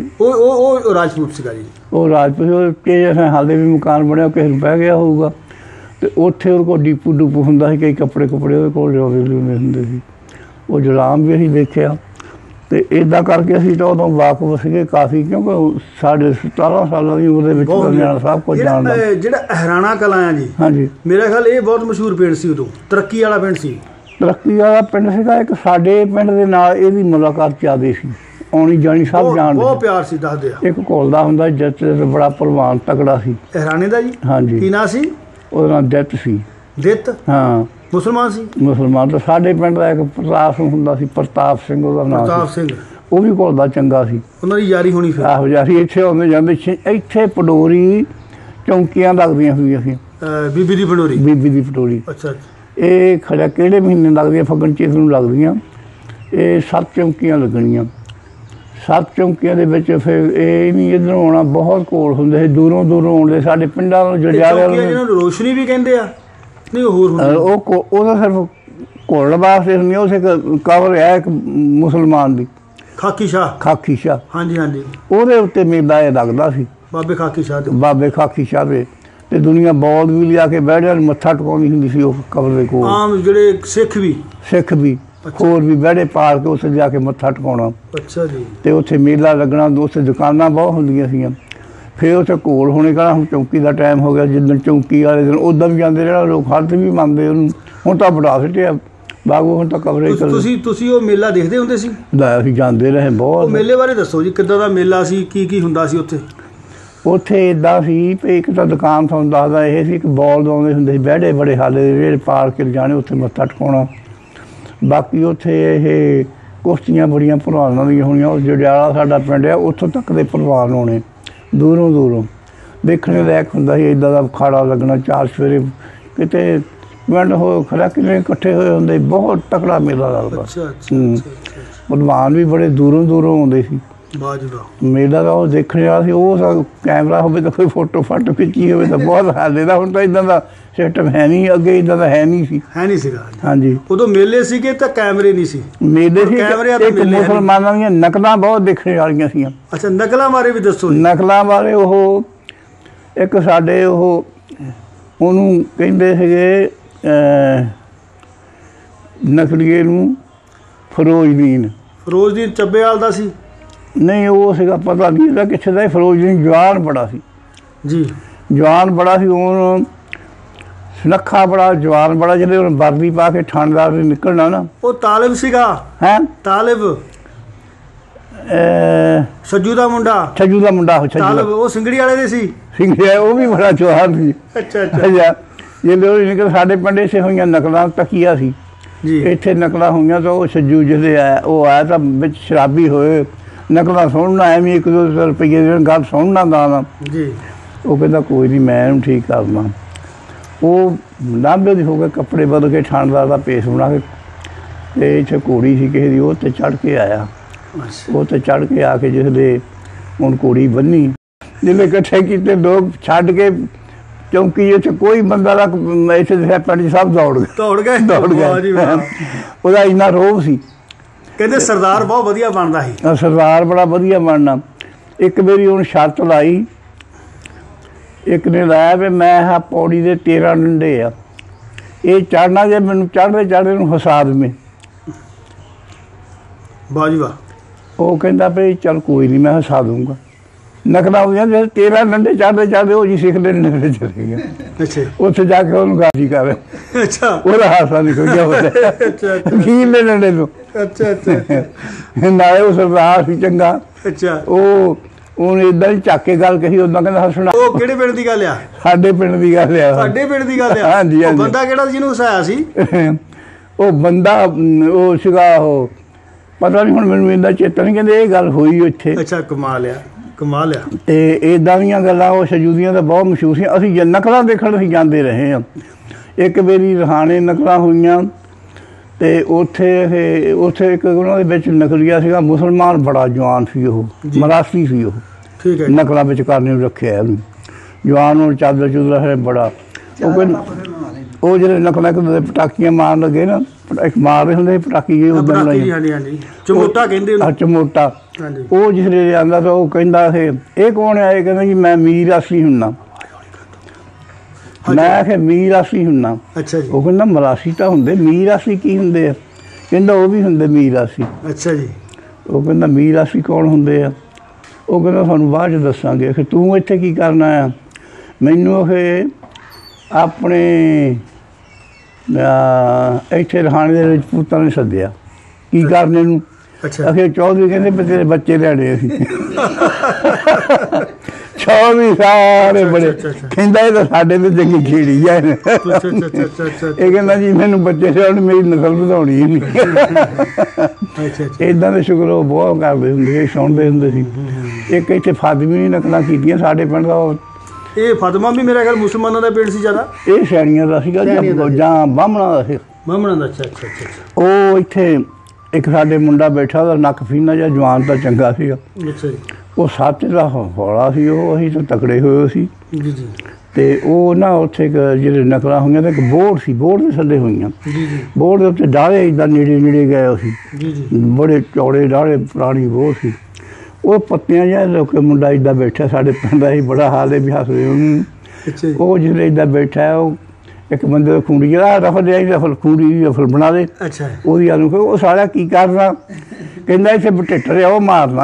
ਉਹ ਰਾਜਪੂਤ ਸੀਗਾ ਜੀ? ਉਹ ਰਾਜਪੂਤ। ਕਿਸੇ ਹਾਲੇ ਵੀ ਮਕਾਨ ਬਣਿਆ, ਕਿਸੇ ਨੂੰ ਪੈ ਗਿਆ ਹੋਊਗਾ। ਤੇ ਉੱਥੇ ਉਹਦੇ ਕੋਲ ਡੀਪੂ ਹੁੰਦਾ ਸੀ, ਕਈ ਕੱਪੜੇ ਉਹਦੇ ਕੋਲ ਹੁੰਦੇ ਸੀ। ਉਹ ਜਲਾਮ ਵੀ ਅਸੀਂ ਦੇਖਿਆ। ਤੇ ਇੱਦਾਂ ਕਰਕੇ ਅਸੀਂ ਤਾਂ ਉਦੋਂ ਵਾਕਫ ਸੀਗੇ ਕਾਫੀ, ਕਿਉਂਕਿ ਸਾਡੇ 17 ਸਾਲਾਂ ਦੀ ਉਮਰ ਦੇ ਵਿੱਚ ਸਭ ਕੁਝ ਜਾਣਦਾ। ਜਿਹੜਾ ਅਹਿਰਾਣਾ ਕਲਾਂ ਆ ਜੀ, ਹਾਂਜੀ, ਮੇਰਾ ਖਿਆਲ ਇਹ ਬਹੁਤ ਮਸ਼ਹੂਰ ਪਿੰਡ ਸੀ ਉਦੋਂ, ਤਰੱਕੀ ਵਾਲਾ ਪਿੰਡ ਸੀ। ਤਰੱਕੀ ਵਾਲਾ ਪਿੰਡ ਸੀਗਾ ਇੱਕ। ਸਾਡੇ ਪਿੰਡ ਦੇ ਨਾਲ ਇਹਦੀ ਮੁਲਾਕਾਤ ਜ਼ਿਆਦਾ ਸੀ, ਆਉਣੀ ਜਾਣੀ ਸਭ ਜਾਣਦੇ, ਬਹੁਤ ਪਿਆਰ ਸੀ। ਦੱਸਦੇ ਆ ਇੱਕ ਘੋਲਦਾ ਹੁੰਦਾ ਜੱਟ, ਬੜਾ ਭਲਵਾਨ ਤਕੜਾ ਸੀ ਅਹਿਰਾਣੇ ਦਾ ਜੀ। ਹਾਂਜੀ। ਕੀ ਨਾਂ ਸੀ ਉਹਦਾ? ਨਾਂ ਦਿੱਤ ਸੀ। ਦਿੱਤ? ਹਾਂ। ਮੁਸਲਮਾਨ ਸੀ? ਮੁਸਲਮਾਨ। ਤਾਂ ਸਾਡੇ ਪਿੰਡ ਦਾ ਇੱਕ ਪ੍ਰਤਾਪ ਹੁੰਦਾ ਸੀ, ਪ੍ਰਤਾਪ ਸਿੰਘ ਉਹਦਾ ਨਾਮ। ਪ੍ਰਤਾਪ ਸਿੰਘ। ਉਹ ਵੀ ਘੋਲਦਾ ਚੰਗਾ ਸੀ। ਉਹਨਾਂ ਦੀ ਯਾਰੀ ਹੋਣੀ ਫਿਰ? ਆਹੋ ਯਾਰੀ। ਇੱਥੇ ਆਉਂਦੇ ਜਾਂਦੇ, ਇੱਥੇ ਪਡੋਰੀ ਚੌਂਕੀਆਂ ਲੱਗਦੀਆਂ ਹੋਈਆਂ ਸੀ। ਬੀਬੀ ਦੀ ਪਡੋਰੀ? ਬੀਬੀ ਦੀ ਪਡੋਰੀ। ਅੱਛਾ। ਇਹ ਖੜਾ ਕਿਹੜੇ ਮਹੀਨੇ ਲੱਗਦੀਆਂ? ਫੱਗਣ ਚੇਤ ਨੂੰ ਲੱਗਦੀਆਂ। ਇਹ 7 ਚੌਂਕੀਆਂ ਲੱਗਣੀਆਂ। 7 ਚੌਂਕੀਆਂ ਦੇ ਵਿੱਚ ਫਿਰ ਇਹ ਨਹੀਂ ਇੱਧਰੋਂ ਆਉਣਾ, ਬਹੁਤ ਘੋਲ ਹੁੰਦੇ ਸੀ, ਦੂਰੋਂ ਆਉਂਦੇ ਸਾਡੇ ਪਿੰਡਾਂ ਨੂੰ। ਜਿਹਨਾਂ ਨੂੰ ਰੋਸ਼ਨੀ ਵੀ ਕਹਿੰਦੇ ਆ? ਨਹੀਂ, ਹੋਰ ਉਹਦਾ ਸਿਰਫ ਘੋਲਣ ਵਾਸਤੇ ਹੁੰਦੀ। ਉਸ ਇੱਕ ਕਬਰ ਹੈ ਇੱਕ ਮੁਸਲਮਾਨ ਦੀ, ਖਾਕੀ ਸ਼ਾਹ। ਹਾਂਜੀ ਹਾਂਜੀ। ਉਹਦੇ ਉੱਤੇ ਮੇਲਾ ਇਹ ਲੱਗਦਾ ਸੀ, ਬਾਬੇ ਖਾਕੀ ਸ਼ਾਹ ਦੇ। ਤੇ ਦੁਨੀਆ ਬੌਧ ਵੀ ਲਿਆ ਕੇ ਬਹਿ ਜਾਣ, ਮੱਥਾ ਟਿਕਾਉਂਦੀ ਹੁੰਦੀ ਸੀ ਉਹ ਕਬਰ ਦੇ ਕੋਲ। ਆਮ ਜਿਹੜੇ ਸਿੱਖ ਵੀ ਹੋਰ ਵੀ ਬਹਿੜੇ ਪਾਲ ਕੇ ਉੱਥੇ ਜਾ ਕੇ ਮੱਥਾ ਟਿਕਾਉਣਾ। ਅੱਛਾ ਜੀ। ਤੇ ਉੱਥੇ ਮੇਲਾ ਲੱਗਣਾ, ਉੱਥੇ ਦੁਕਾਨਾਂ ਬਹੁਤ ਹੁੰਦੀਆਂ ਸੀਗੀਆਂ। ਫਿਰ ਉੱਥੇ ਘੋਲ ਹੋਣੇ ਕਹਿੰਦਾ ਹੁਣ ਚੌਂਕੀ ਦਾ ਟਾਈਮ ਹੋ ਗਿਆ, ਜਿੱਦਣ ਚੌਂਕੀ ਵਾਲੇ ਦਿਨ ਉੱਦਾਂ ਵੀ ਜਾਂਦੇ ਜਿਹੜਾ ਲੋਕ ਹੱਥ ਵੀ ਮੰਨਦੇ ਉਹਨੂੰ, ਹੁਣ ਤਾਂ ਬਣਾ ਸਿੱਟਿਆ ਬਾਗੂ, ਹੁਣ ਤਾਂ ਕਵਰੇਜ ਤੁਸੀਂ ਉਹ ਮੇਲਾ ਦੇਖਦੇ ਹੁੰਦੇ ਸੀ? ਅਸੀਂ ਜਾਂਦੇ ਰਹੇ ਬਹੁਤ। ਮੇਲੇ ਬਾਰੇ ਦੱਸੋ ਜੀ, ਕਿੱਦਾਂ ਦਾ ਮੇਲਾ ਸੀ, ਕੀ ਹੁੰਦਾ ਸੀ ਉੱਥੇ? ਉੱਥੇ ਇੱਦਾਂ ਸੀ ਵੀ ਇੱਕ ਤਾਂ ਦੁਕਾਨ ਤੁਹਾਨੂੰ ਦੱਸਦਾ ਇਹ ਸੀ, ਇੱਕ ਬੋਲ ਦਵਾਉਂਦੇ ਹੁੰਦੇ ਸੀ ਬਹਿੜੇ ਬੜੇ ਹਾਲੇ ਜਿਹੜੇ ਪਾਲ ਕੇ ਜਾਣੇ ਉੱਥੇ ਮੱਥਾ ਟਿਕਾਉਣਾ। ਬਾਕੀ ਉੱਥੇ ਇਹ ਕੁਸ਼ਤੀਆਂ ਬੜੀਆਂ ਭਲਵਾਨਾਂ ਦੀਆਂ ਹੋਣੀਆਂ। ਉਹ ਜੜਿਆਲਾ ਸਾਡਾ ਪਿੰਡ ਆ, ਉੱਥੋਂ ਤੱਕ ਦੇ ਭਲਵਾਨ ਹੋਣੇ ਦੂਰੋਂ ਦੂਰੋਂ, ਦੇਖਣੇ ਲਾਇਕ ਹੁੰਦਾ ਸੀ। ਇੱਦਾਂ ਦਾ ਅਖਾੜਾ ਲੱਗਣਾ ਚਾਰ ਸਵੇਰੇ, ਕਿਤੇ ਪਿੰਡ ਹੋ ਖੜਾ ਕਿੰਨੇ ਇਕੱਠੇ ਹੋਏ ਹੁੰਦੇ, ਬਹੁਤ ਤਕੜਾ ਮੇਲਾ ਲੱਗਦਾ। ਭਲਵਾਨ ਵੀ ਬੜੇ ਦੂਰੋਂ ਦੂਰੋਂ ਆਉਂਦੇ ਸੀ ਮੇਲਾ ਦਾ ਉਹ ਦੇਖਣ ਵਾਲਾ ਸੀ। ਉਹ ਕੈਮਰਾ ਹੋਵੇ ਤਾਂ ਕੋਈ ਫੋਟੋ ਫਾਟੋ ਖਿੱਚੀ ਹੋਵੇ ਤਾਂ ਬਹੁਤ ਹਾਲੇ ਦਾ। ਹੁਣ ਤਾਂ ਇੱਦਾਂ ਦਾ ਸਿਸਟਮ ਹੈ ਨਹੀਂ, ਅੱਗੇ ਇੱਦਾਂ ਦਾ ਹੈ ਨਹੀਂ ਸੀਗਾ। ਹਾਂਜੀ, ਉਦੋਂ ਮੇਲੇ ਸੀਗੇ ਤਾਂ ਕੈਮਰੇ ਨਹੀਂ ਸੀ। ਮੇਲੇ ਸੀ, ਇੱਕ ਮੁਸਲਮਾਨਾਂ ਦੀਆਂ ਨਕਲਾਂ ਬਹੁਤ ਦੇਖਣ ਵਾਲੀਆਂ ਸੀ। ਅੱਛਾ, ਨਕਲਾਂ ਬਾਰੇ ਵੀ ਦੱਸੋ। ਨਕਲਾਂ ਬਾਰੇ ਉਹ ਇੱਕ ਸਾਡੇ ਉਹਨੂੰ ਕਹਿੰਦੇ ਸੀਗੇ ਨਕਲੀਏ ਨੂੰ ਫਿਰੋਜ਼ਦੀਨ ਚੱਬੇਵਾਲ ਦਾ ਸੀ? ਨਹੀਂ, ਉਹ ਸੀਗਾ ਪਤਾ ਨਹੀਂ ਇਹਦਾ ਕਿਸੇ ਦਾ। ਫਿਰੋਜ਼ਦੀਨ ਜਵਾਨ ਬੜਾ ਸੀ ਜੀ, ਜਵਾਨ ਬੜਾ ਸੀ। ਉਹਨੂੰ ਸੁਨੱਖਾ ਬੜਾ, ਜਵਾਨ ਬੜਾ। ਜਿਹੜੇ ਉਹਨੇ ਵਰਦੀ ਪਾ ਕੇ ਥਾਣੇਦਾਰ ਨੇ ਨਿਕਲਣਾ ਨਾ, ਉਹ ਤਾਲਿਬ ਸੀਗਾ। ਹੈਂ, ਤਾਲਿਬ ਸੱਜੂ ਦਾ ਮੁੰਡਾ ਤਾਲਿਬ, ਉਹ ਸਿੰਗੜੀ ਵਾਲੇ ਦੇ ਸੀ। ਸਿੰਗੜੀ, ਉਹ ਵੀ ਬੜਾ ਜਵਾਨ ਸੀ। ਅੱਛਾ ਜਿਹੜੇ ਉਹ ਨਿਕਲ ਸਾਡੇ ਪਿੰਡ ਇਸੇ ਹੋਈਆਂ ਨਕਲਾਂ ਤਕੀਆ ਸੀ ਜੀ। ਇੱਥੇ ਨਕਲਾਂ ਹੋਈਆਂ ਤਾਂ ਉਹ ਸੱਜੂ ਜਿਹਦੇ ਆਇਆ, ਉਹ ਆਇਆ ਤਾਂ ਵਿੱਚ ਸ਼ਰਾਬੀ ਹੋਏ, ਨਕਲਾਂ ਸੁਣਨਾ ਐਵੇਂ 1-2 ਰੁਪਈਏ ਦੀ ਗੱਲ ਸੁਣਨਾ ਦਾਣਾ ਜੀ। ਉਹ ਕਹਿੰਦਾ ਕੋਈ ਨਹੀਂ ਮੈਂ ਇਹਨੂੰ ਠੀਕ ਕਰਨਾ। ਉਹ ਨਾਭੇ ਦੀ ਹੋ ਕੇ ਕੱਪੜੇ ਬਦਲ ਕੇ ਥਾਣੇਦਾਰ ਦਾ ਭੇਸ ਬਣਾ ਕੇ, ਅਤੇ ਇੱਥੇ ਘੋੜੀ ਸੀ ਕਿਸੇ ਦੀ, ਉਹ 'ਤੇ ਚੜ੍ਹ ਕੇ ਆਇਆ। ਉਹ 'ਤੇ ਚੜ੍ਹ ਕੇ ਆ ਕੇ ਜਿਸਦੇ ਹੁਣ ਘੋੜੀ ਬੰਨੀ, ਜਿਹਨੇ ਇਕੱਠੇ ਕੀਤੇ ਲੋਕ ਛੱਡ ਕੇ ਚੌਂਕੀ ਇੱਥੇ ਕੋਈ ਬੰਦਾ ਦਾ ਇੱਥੇ ਪਿੰਡ ਸਭ ਦੌੜ ਗਏ। ਉਹਦਾ ਇੰਨਾ ਰੋਹਬ ਸੀ। ਕਹਿੰਦੇ ਸਰਦਾਰ ਬਹੁਤ ਵਧੀਆ ਬਣਦਾ ਸੀ। ਸਰਦਾਰ ਬੜਾ ਵਧੀਆ ਬਣਨਾ। ਇੱਕ ਵਾਰੀ ਹੁਣ ਸ਼ਰਤ ਲਾਈ, ਇੱਕ ਨੇ ਲਾਇਆ ਵੀ ਮੈਂ ਪੌੜੀ ਦੇ 13 ਡੰਡੇ ਆ, ਇਹ ਚੜ੍ਹਨਾ ਜੇ ਮੈਨੂੰ ਚੜ੍ਹਦੇ ਨੂੰ ਹਸਾ ਦੇਵੇਂ। ਵਾਹ ਜੀ ਵਾਹ। ਉਹ ਕਹਿੰਦਾ ਵੀ ਚੱਲ ਕੋਈ ਨਹੀਂ ਮੈਂ ਹਸਾ ਦੂੰਗਾ। ਨਕਲਾਂ ਹੋਈਆਂ 13 ਡੰਡੇ ਚੜ੍ਹਦੇ ਉਹ ਜੀ ਸਿੱਖਦੇ ਡੰਡੇ ਚਲੇ ਗਏ। ਅੱਛਾ, ਉੱਥੇ ਜਾ ਕੇ ਉਹਨੂੰ ਗਾਜੀ ਕਰ। ਅੱਛਾ, ਉਹਦਾ ਹਾਸਾ ਨਿਕਲ ਗਿਆ ਖੀਰਲੇ ਡੰਡੇ ਨੂੰ। ਨਾਲੇ ਉਹ ਸਰਦਾਰ ਸੀ ਚੰਗਾ। ਅੱਛਾ, ਉਹਨੇ ਏਦਾਂ ਹੀ ਚੱਕ ਕੇ ਗੱਲ ਕਹੀ, ਉਦਾਂ ਕਹਿੰਦਾ ਹੱਸਣਾ। ਉਹ ਕਿਹੜੇ ਪਿੰਡ ਦੀ ਗੱਲ ਆ? ਸਾਡੇ ਪਿੰਡ ਦੀ ਗੱਲ ਆ। ਸਾਡੇ ਪਿੰਡ ਦੀ ਗੱਲ ਆ? ਹਾਂਜੀ ਹਾਂਜੀ। ਬੰਦਾ ਕਿਹੜਾ ਜਿਹਨੂੰ ਹਸਾਇਆ ਸੀ? ਉਹ ਬੰਦਾ ਉਹ ਸੀਗਾ, ਉਹ ਪਤਾ ਨਹੀਂ ਹੁਣ ਮੈਨੂੰ ਇੰਨਾ ਚੇਤਾ ਨਹੀਂ। ਕਹਿੰਦੇ ਇਹ ਗੱਲ ਹੋਈ ਇੱਥੇ। ਅੱਛਾ, ਕਮਾਲ ਆ। ਤੇ ਇੱਦਾਂ ਦੀਆਂ ਗੱਲਾਂ ਉਹ ਸੱਜੂ ਦੀਆਂ ਤਾਂ ਬਹੁਤ ਮਸ਼ਹੂਰ ਸੀ। ਅਸੀਂ ਨਕਲਾਂ ਦੇਖਣ ਅਸੀਂ ਜਾਂਦੇ ਰਹੇ ਹਾਂ। ਇੱਕ ਵਾਰੀ ਰਹਾਣੇ ਨਕਲਾਂ ਹੋਈਆਂ ਅਤੇ ਉੱਥੇ ਇੱਕ ਉਹਨਾਂ ਦੇ ਵਿੱਚ ਨਕਲੀਆ ਸੀਗਾ ਮੁਸਲਮਾਨ, ਬੜਾ ਜਵਾਨ ਸੀ। ਉਹ ਮਰਾਸੀ ਸੀ। ਉਹ ਠੀਕ ਹੈ, ਨਕਲਾਂ ਵਿੱਚ ਕਰਨੇ ਨੂੰ ਰੱਖਿਆ ਉਹਨੂੰ ਜਵਾਨ ਨੂੰ। ਚਾਦਰ ਚੁਦਰਾ ਹੈ ਬੜਾ। ਉਹ ਜਿਹੜੇ ਨਕਲਾਂ ਇੱਕ ਪਟਾਕੀਆਂ ਮਾਰਨ ਲੱਗੇ ਨਾ, ਇੱਕ ਮਾਰਦੇ ਹੁੰਦੇ ਪਟਾਕੀ ਜਿਹੀ ਉੱਦਾਂ ਚਮੋਟਾ ਕਹਿੰਦੇ। ਚਮੋਟਾ। ਉਹ ਜਿਸ ਵੇਲੇ ਆਉਂਦਾ ਤਾਂ ਉਹ ਕਹਿੰਦਾ ਇਹ ਕੌਣ ਹੈ? ਇਹ ਕਹਿੰਦਾ ਜੀ ਮੈਂ ਮੀਰ ਆਸੀ ਹੁੰਨਾ। ਮੈਂ ਆਖਿਆ ਮੀਰ ਆਸੀ ਹੁੰਨਾ। ਅੱਛਾ ਜੀ। ਉਹ ਕਹਿੰਦਾ ਮਰਾਸੀ ਤਾਂ ਹੁੰਦੇ, ਮੀਰ ਆਸੀ ਕੀ ਹੁੰਦੇ ਆ? ਕਹਿੰਦਾ ਉਹ ਵੀ ਹੁੰਦੇ ਮੀਰ ਆਸੀ। ਅੱਛਾ ਜੀ। ਉਹ ਕਹਿੰਦਾ ਮੀਰ ਆਸੀ ਕੌਣ ਹੁੰਦੇ ਆ? ਉਹ ਕਹਿੰਦਾ ਤੁਹਾਨੂੰ ਬਾਅਦ 'ਚ ਦੱਸਾਂਗੇ। ਕਿ ਤੂੰ ਇੱਥੇ ਕੀ ਕਰਨਾ ਆ? ਮੈਨੂੰ ਆਪਣੇ ਇੱਥੇ ਰਹਾਣੇ ਦੇ ਵਿੱਚ ਪੁੱਤਾਂ ਨੇ ਸੱਦਿਆ। ਕੀ ਕਰਨੇ ਨੂੰ? ਅਖੇ ਚੌਧਰੀ ਕਹਿੰਦੇ ਵੀ ਤੇਰੇ ਬੱਚੇ ਲੈਣੇ ਅਸੀਂ। ਚੌਧਰੀ ਸਾਰੇ ਬੜੇ। ਕਹਿੰਦਾ ਇਹ ਤਾਂ ਸਾਡੇ ਤੇ ਚੰਗੀ ਖੇੜੀ ਆ। ਇਹ ਕਹਿੰਦਾ ਜੀ ਮੈਨੂੰ ਬੱਚੇ ਲਿਆਉਣ, ਮੇਰੀ ਨਸਲ ਵਧਾਉਣੀ ਨਹੀਂ। ਇੱਦਾਂ ਦੇ ਸ਼ੁਕਰ ਉਹ ਬਹੁਤ ਕਰਦੇ ਹੁੰਦੇ ਸੀ, ਸੁਣਦੇ ਹੁੰਦੇ ਸੀ। ਇੱਕ ਇੱਥੇ ਫਾਤਮੀ ਨੇ ਨਕਲਾਂ ਕੀਤੀਆਂ ਸਾਡੇ ਪਿੰਡ ਦਾ। ਇਹ ਫਾਤਮਾ ਵੀ ਮੇਰਾ ਖਿਆਲ ਮੁਸਲਮਾਨਾਂ ਦਾ ਪਿੰਡ ਸੀ ਜ਼ਿਆਦਾ। ਇਹ ਸਿਆਣੀਆਂ ਦਾ ਸੀਗਾ ਜਾਂ ਬਾਹਮਣਾ ਦਾ ਸੀ। ਬਾਹਮਣਾ ਦਾ। ਅੱਛਾ। ਉਹ ਇੱਥੇ ਇੱਕ ਸਾਡੇ ਮੁੰਡਾ ਬੈਠਾ, ਉਹਦਾ ਨੱਕ ਫੀਨਾ ਜਾਂ ਜਵਾਨ ਤਾਂ ਚੰਗਾ ਸੀਗਾ। ਅੱਛਾ ਜੀ। ਉਹ 7 ਦਾ ਹੌਲਾ ਸੀ। ਉਹ ਅਸੀਂ ਤਾਂ ਤਕੜੇ ਹੋਏ ਸੀ ਜੀ ਜੀ। ਅਤੇ ਉਹ ਨਾ ਉੱਥੇ ਜਿਹੜੇ ਨਕਲਾਂ ਹੋਈਆਂ ਤਾਂ ਇੱਕ ਬੋਰਡ ਸੀ, ਬੋਰਡ ਦੇ ਥੱਲੇ ਹੋਈਆਂ। ਜੀ ਜੀ। ਬੋਰਡ ਦੇ ਉੱਤੇ ਡਾਲੇ ਇੱਦਾਂ ਨੇੜੇ ਗਏ ਸੀ। ਜੀ ਜੀ। ਬੜੇ ਚੌੜੇ ਡਾਲੇ, ਪੁਰਾਣੀ ਬੋਰਡ ਸੀ। ਉਹ ਪੱਤਿਆਂ ਜਿਹਾ ਲੋਕ ਮੁੰਡਾ ਇੱਦਾਂ ਬੈਠਾ ਸਾਡੇ ਪਿੰਡ ਦਾ ਸੀ। ਬੜਾ ਹਾਲੇ ਵੀ ਹੱਸਦੇ ਉਹਨੂੰ। ਉਹ ਜਿਹੜੇ ਇੱਦਾਂ ਬੈਠਾ, ਉਹ ਇੱਕ ਬੰਦੇ ਦਾ ਖੂੰਡੀ ਜਿਹੜਾ ਰਫਲ ਲਿਆ ਰਫਲ ਖੂੰਡੀ ਰਫਲ ਬਣਾ ਦੇ। ਅੱਛਾ। ਉਹਦੀ ਆਲੂ ਉਹ ਸਾਰਾ ਕੀ ਕਰਨਾ, ਕਹਿੰਦਾ ਇੱਥੇ ਬਟੇਟਰ ਆ ਉਹ ਮਾਰਨਾ।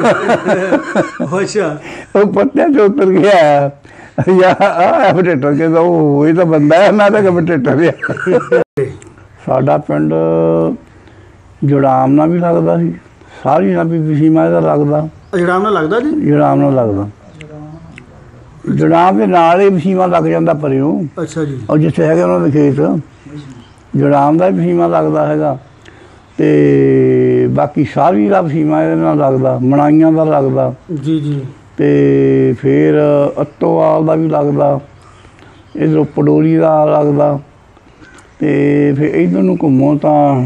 ਅੱਛਾ। ਉਹ ਪੱਤਿਆਂ 'ਚ ਉਤਰ ਗਿਆ ਯਾ ਬਟੇਟਰ, ਕਹਿੰਦਾ ਉਹ ਇਹ ਤਾਂ ਬੰਦਾ ਹੈ, ਮੈਂ ਤਾਂ ਬਟੇਟਰ ਆ। ਸਾਡਾ ਪਿੰਡ ਜੁੜਾਮ ਨਾਲ ਵੀ ਲੱਗਦਾ ਸੀ, ਸਾਰੀ ਨਾਲ ਵੀ ਵਸੀਮਾ ਇਹਦਾ ਲੱਗਦਾ। ਜੁੜਾਮ ਨਾਲ ਲੱਗਦਾ ਜੀ? ਜੁੜਾਮ ਨਾਲ ਲੱਗਦਾ। ਜੁੜਾਮ ਦੇ ਨਾਲ ਹੀ ਵਸੀਮਾ ਲੱਗ ਜਾਂਦਾ ਪਰਿਓ। ਅੱਛਾ ਜੀ। ਔਰ ਜਿੱਥੇ ਹੈਗੇ ਉਹਨਾਂ ਦੇ ਖੇਤ ਜੁੜਾਮ ਦਾ ਵੀ ਵਸੀਮਾ ਲੱਗਦਾ ਹੈਗਾ, ਅਤੇ ਬਾਕੀ ਸਾਰੀ ਦਾ ਵਸੀਮਾ ਇਹਦੇ ਨਾਲ ਲੱਗਦਾ, ਮਣਾਈਆਂ ਦਾ ਲੱਗਦਾ ਜੀ ਜੀ। ਅਤੇ ਫਿਰ ਅੱਤੋਵਾਲ ਦਾ ਵੀ ਲੱਗਦਾ, ਇੱਧਰੋਂ ਪਡੋਰੀ ਦਾ ਲੱਗਦਾ, ਅਤੇ ਫਿਰ ਇੱਧਰ ਨੂੰ ਘੁੰਮੋ ਤਾਂ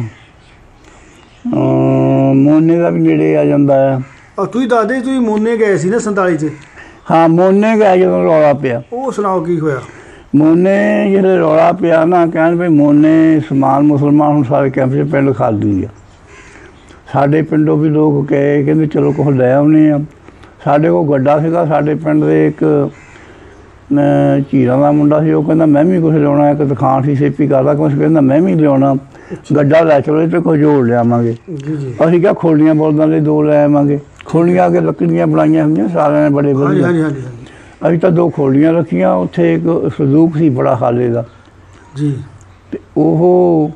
ਮੋਨੇ ਦਾ ਵੀ ਨੇੜੇ ਆ ਜਾਂਦਾ ਹੈ। ਤੁਸੀਂ ਦੱਸਦੇ ਤੁਸੀਂ ਮੋਨੇ ਗਏ ਸੀ ਨਾ 47 'ਚ? ਹਾਂ ਮੋਨੇ ਗਏ ਜਦੋਂ ਰੌਲਾ ਪਿਆ। ਉਹ ਸੁਣਾਓ ਕੀ ਹੋਇਆ? ਮੋਨੇ ਜਿਹੜੇ ਰੌਲਾ ਪਿਆ ਨਾ, ਕਹਿਣ ਵੀ ਮੋਨੇ ਸਮਾਨ ਮੁਸਲਮਾਨ ਹੁਣ ਸਾਰੇ ਕੈਂਪ 'ਚ ਪਿੰਡ ਖਾਲੀ ਆ। ਸਾਡੇ ਪਿੰਡੋਂ ਵੀ ਲੋਕ ਕਹੇ, ਕਹਿੰਦੇ ਚਲੋ ਕੁਛ ਲੈ ਆਉਂਦੇ ਆ। ਸਾਡੇ ਕੋਲ ਗੱਡਾ ਸੀਗਾ, ਸਾਡੇ ਪਿੰਡ ਦੇ ਇੱਕ ਝੀਰਾਂ ਦਾ ਮੁੰਡਾ ਸੀ, ਉਹ ਕਹਿੰਦਾ ਮੈਂ ਵੀ ਕੁਛ ਲਿਆਉਣਾ। ਇੱਕ ਦੁਕਾਨ ਸੀ ਸੇਪੀ ਕਰਦਾ, ਕੁਛ ਕਹਿੰਦਾ ਮੈਂ ਵੀ ਲਿਆਉਣਾ, ਗੱਡਾ ਲੈ ਚਲੋ ਇਹ 'ਤੇ ਕੁਝ ਜੋੜ ਲਿਆਵਾਂਗੇ। ਅਸੀਂ ਕਿਹਾ ਖੋਲੀਆਂ ਬੋਲਦਾਂ ਲਈ 2 ਲੈ ਆਵਾਂਗੇ। ਖੋਲੀਆਂ ਅੱਗੇ ਲੱਕੜੀਆਂ ਬਣਾਈਆਂ ਹੁੰਦੀਆਂ ਸਾਰਿਆਂ ਨੇ ਬੜੇ ਵਧੀਆ। ਅਸੀਂ ਤਾਂ 2 ਖੋਲੀਆਂ ਰੱਖੀਆਂ। ਉੱਥੇ ਇੱਕ ਸੰਦੂਕ ਸੀ ਬੜਾ ਹਾਲੇ ਦਾ ਜੀ, ਅਤੇ ਉਹ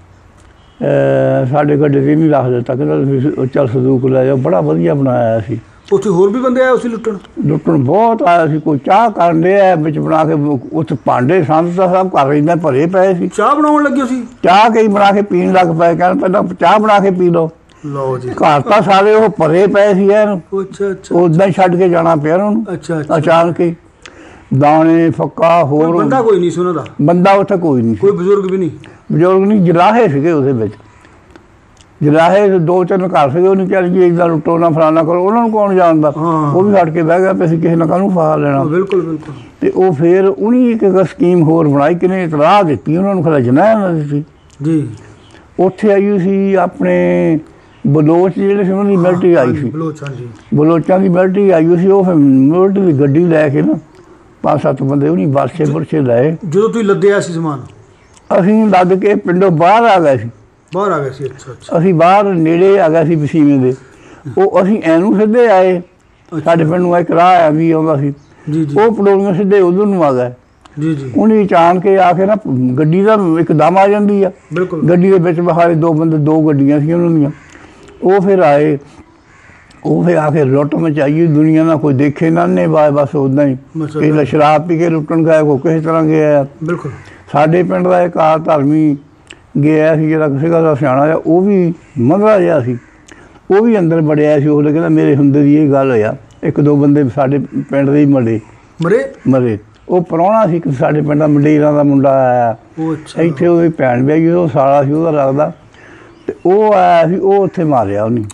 ਸਾਡੇ ਗੱਡੇ 'ਤੇ ਨਹੀਂ ਰੱਖ ਦਿੱਤਾ, ਕਹਿੰਦਾ ਚੱਲ ਸੰਦੂਕ ਲੈ ਜਾਓ, ਬੜਾ ਵਧੀਆ ਬਣਾਇਆ ਸੀ। ਉੱਥੇ ਹੋਰ ਵੀ ਬੰਦੇ ਆਏ ਸੀ ਲੁੱਟਣ ਬਹੁਤ ਆਇਆ ਸੀ। ਕੋਈ ਚਾਹ ਕਰਨ ਡਿਆ ਵਿੱਚ ਬਣਾ ਕੇ, ਉੱਥੇ ਭਾਂਡੇ ਸੰਦ ਤਾਂ ਸਭ ਘਰ ਇੰਨੇ ਭਰੇ ਪਏ ਸੀ। ਚਾਹ ਬਣਾਉਣ ਲੱਗੇ ਸੀ? ਚਾਹ ਕਈ ਬਣਾ ਕੇ ਪੀਣ ਲੱਗ ਪਏ, ਕਹਿਣ ਪਹਿਲਾਂ ਚਾਹ ਬਣਾ ਕੇ ਪੀ ਲਓ। ਲਓ ਜੀ। ਘਰ ਤਾਂ ਸਾਰੇ ਉਹ ਭਰੇ ਪਏ ਸੀ ਯਾਰ। ਅੱਛਾ ਅੱਛਾ। ਉੱਦਾਂ ਹੀ ਛੱਡ ਕੇ ਜਾਣਾ ਪਿਆ ਉਹਨੂੰ। ਅੱਛਾ। ਅਚਾਨਕ ਹੀ ਦਾਣੇ ਫੱਕਾ ਹੋਰ ਬੰਦਾ ਕੋਈ ਨਹੀਂ ਸੀ ਉਹਨਾਂ ਦਾ? ਬੰਦਾ ਉੱਥੇ ਕੋਈ ਨਹੀਂ, ਕੋਈ ਬਜ਼ੁਰਗ ਵੀ ਨਹੀਂ? ਬਜ਼ੁਰਗ ਨਹੀਂ, ਜਲਾਹੇ ਸੀਗੇ ਉਹਦੇ ਵਿੱਚ। ਜਲਾਹੇ 2-3 ਘਰ ਸੀਗੇ। ਉਹਨੇ ਕਿਹਾ ਜੀ ਇੱਦਾਂ ਲੁੱਟੋ ਨਾ, ਫਲਾਣਾ ਕਰੋ। ਉਹਨਾਂ ਨੂੰ ਕੌਣ ਜਾਣਦਾ? ਉਹ ਵੀ ਹਟ ਕੇ ਬਹਿ ਗਿਆ, ਅਸੀਂ ਕਿਸੇ ਨਾਲ ਕਾਹਨੂੰ ਫਾਹਾ ਲੈਣਾ। ਬਿਲਕੁਲ ਬਿਲਕੁਲ। ਅਤੇ ਉਹ ਫਿਰ ਉਹਨੇ ਇੱਕ ਸਕੀਮ ਹੋਰ ਬਣਾਈ, ਕਿਨੇ ਇਤਲਾਹ ਦਿੱਤੀ ਉਹਨਾਂ ਨੂੰ, ਖਲਾ ਜਨਾਇਆ ਦਿੱਤੀ ਜੀ। ਉੱਥੇ ਆਈ ਸੀ ਆਪਣੇ ਬਲੋਚ ਜਿਹੜੇ ਸੀ, ਉਹਨਾਂ ਦੀ ਮਿਲਟਰੀ ਆਈ ਸੀ। ਬਲੋਚਾਂ ਦੀ ਮਿਲਟਰੀ ਆਈ ਸੀ। ਉਹ ਫਿਰ ਮਿਲਟਰੀ ਦੀ ਗੱਡੀ ਲੈ ਕੇ ਨਾ 5-7 ਬੰਦੇ ਉਹਨੀ ਬਾਰਸ਼ੇ ਬੁਰਸ਼ੇ ਲਏ। ਜਦੋਂ ਤੁਸੀਂ ਲੱਦਿਆ ਸੀ ਸਮਾਨ? ਅਸੀਂ ਲੱਦ ਕੇ ਪਿੰਡੋਂ ਬਾਹਰ ਆ ਗਏ ਸੀ। ਬਾਹਰ ਆ ਗਏ ਸੀ? ਅੱਛਾ ਅੱਛਾ। ਅਸੀਂ ਬਾਹਰ ਨੇੜੇ ਆ ਗਏ ਸੀ ਵਸੀਮੇ ਦੇ। ਉਹ ਅਸੀਂ ਐਨੂੰ ਸਿੱਧੇ ਆਏ, ਸਾਡੇ ਪਿੰਡ ਨੂੰ ਇੱਕ ਰਾਹ ਆ ਵੀ ਆਉਂਦਾ ਸੀ, ਉਹ ਪਡੋਲੀਆਂ ਸਿੱਧੇ ਉਧਰ ਨੂੰ ਆ ਗਏ ਜੀ ਜੀ। ਉਹਨੇ ਅਚਾਨਕ ਆ ਕੇ ਨਾ ਗੱਡੀ ਦਾ ਇੱਕਦਮ ਆ ਜਾਂਦੀ ਆ। ਬਿਲਕੁਲ। ਗੱਡੀ ਦੇ ਵਿੱਚ ਬਾਹਰ 2 ਬੰਦੇ, 2 ਗੱਡੀਆਂ ਸੀ ਉਹਨਾਂ ਦੀਆਂ। ਉਹ ਫਿਰ ਆਏ, ਉਹ ਫਿਰ ਆ ਕੇ ਲੁੱਟ ਮਚਾਈ ਦੁਨੀਆ ਨਾਲ, ਕੋਈ ਦੇਖੇ ਨਾ ਨੇ ਬਸ ਉੱਦਾਂ ਹੀ। ਕਿਸੇ ਸ਼ਰਾਬ ਪੀ ਕੇ ਲੁੱਟਣ ਗਿਆ, ਕੋਈ ਕਿਸੇ ਤਰ੍ਹਾਂ ਗਿਆ। ਬਿਲਕੁਲ। ਸਾਡੇ ਪਿੰਡ ਦਾ ਇੱਕ ਆ ਧਰਮੀ ਗਿਆ ਸੀ ਜਿਹੜਾ ਕਿਸੇ ਦਾ ਸਿਆਣਾ ਜਿਹਾ, ਉਹ ਵੀ ਮਗਰਾ ਜਿਹਾ ਸੀ, ਉਹ ਵੀ ਅੰਦਰ ਵੜਿਆ ਸੀ। ਉਹ ਕਹਿੰਦਾ ਮੇਰੇ ਹੁੰਦੇ ਦੀ ਇਹ ਗੱਲ ਹੋਇਆ। 1-2 ਬੰਦੇ ਸਾਡੇ ਪਿੰਡ ਦੇ ਹੀ ਮਰੇ। ਉਹ ਪ੍ਰਾਹੁਣਾ ਸੀ ਸਾਡੇ ਪਿੰਡ ਦਾ, ਮੰਡੀਰਾਂ ਦਾ ਮੁੰਡਾ ਆਇਆ ਇੱਥੇ, ਉਹਦੀ ਭੈਣ ਵਿਆਹੀ, ਉਹ ਸਾਲਾ ਸੀ ਉਹਦਾ ਲੱਗਦਾ, ਅਤੇ ਉਹ ਆਇਆ ਸੀ। ਉਹ ਉੱਥੇ ਮਾਰਿਆ ਉਹਨੇ।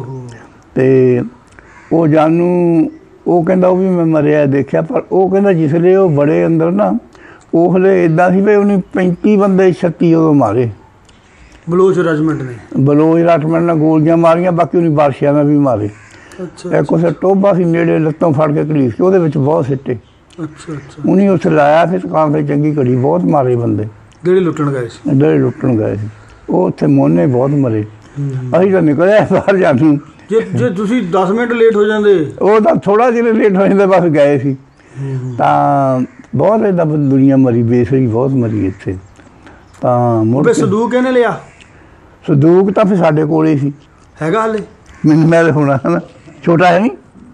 ਅਤੇ ਉਹ ਜਾਨੂੰ ਉਹ ਕਹਿੰਦਾ ਉਹ ਵੀ ਮੈਂ ਮਰਿਆ ਦੇਖਿਆ। ਪਰ ਉਹ ਕਹਿੰਦਾ ਜਿਸਲੇ ਉਹ ਬੜੇ ਅੰਦਰ ਨਾ, ਉਹ ਹਲੇ ਇੱਦਾਂ ਸੀ ਵੀ ਉਹਨੇ 35 ਬੰਦੇ 36 ਉਦੋਂ ਮਾਰੇ। ਬਲੋਚ ਰੈਜੀਮੈਂਟ ਨੇ ਗੋਲੀਆਂ ਮਾਰੀਆਂ, ਬਾਕੀ ਉਹਨੇ ਬਾਰਸ਼ਿਆਂ ਨਾਲ ਵੀ ਮਾਰੇ। ਇੱਕ ਉਸੇ ਟੋਭਾ ਸੀ ਨੇੜੇ, ਲੱਤੋਂ ਫੜ ਕੇ ਘੜੀਸ ਕੇ ਉਹਦੇ ਵਿੱਚ ਬਹੁਤ ਸਿੱਟੇ। ਉਹਨੇ ਉੱਥੇ ਲਾਇਆ। ਫਿਰ ਦੁਕਾਨ 'ਤੇ ਚੰਗੀ ਘੜੀ ਬਹੁਤ ਮਾਰੇ ਬੰਦੇ ਜਿਹੜੇ ਲੁੱਟਣ ਗਏ ਸੀ। ਉਹ ਉੱਥੇ ਮੋਨੇ ਬਹੁਤ ਮਰੇ। ਅਸੀਂ ਤਾਂ ਨਿਕਲਿਆ ਬਾਹਰ ਜਾਣ ਨੂੰ। ਜੇ ਤੁਸੀਂ 10 ਮਿੰਟ ਲੇਟ ਹੋ ਜਾਂਦੇ, ਉਹ ਤਾਂ ਥੋੜ੍ਹਾ ਜਿਹਾ ਲੇਟ ਹੋ ਜਾਂਦੇ, ਬਸ ਗਏ ਸੀ। ਤਾਂ ਬਹੁਤ ਇੱਦਾਂ ਦੁਨੀਆ ਮਰੀ, ਬੇਸਰੀ ਬਹੁਤ ਮਰੀ ਇੱਥੇ। ਤਾਂ ਮੁੜ ਸੰਦੂਕ ਕਿਹਨੇ ਲਿਆ? ਸੰਦੂਕ ਤਾਂ ਫਿਰ ਸਾਡੇ ਕੋਲ ਹੀ ਸੀ। ਹੈਗਾ ਹਾਲੇ? ਮੈਨੂੰ ਮੈਂ ਹੋਣਾ ਹੈ ਨਾ, ਛੋਟਾ ਹੈ ਨਹੀਂ,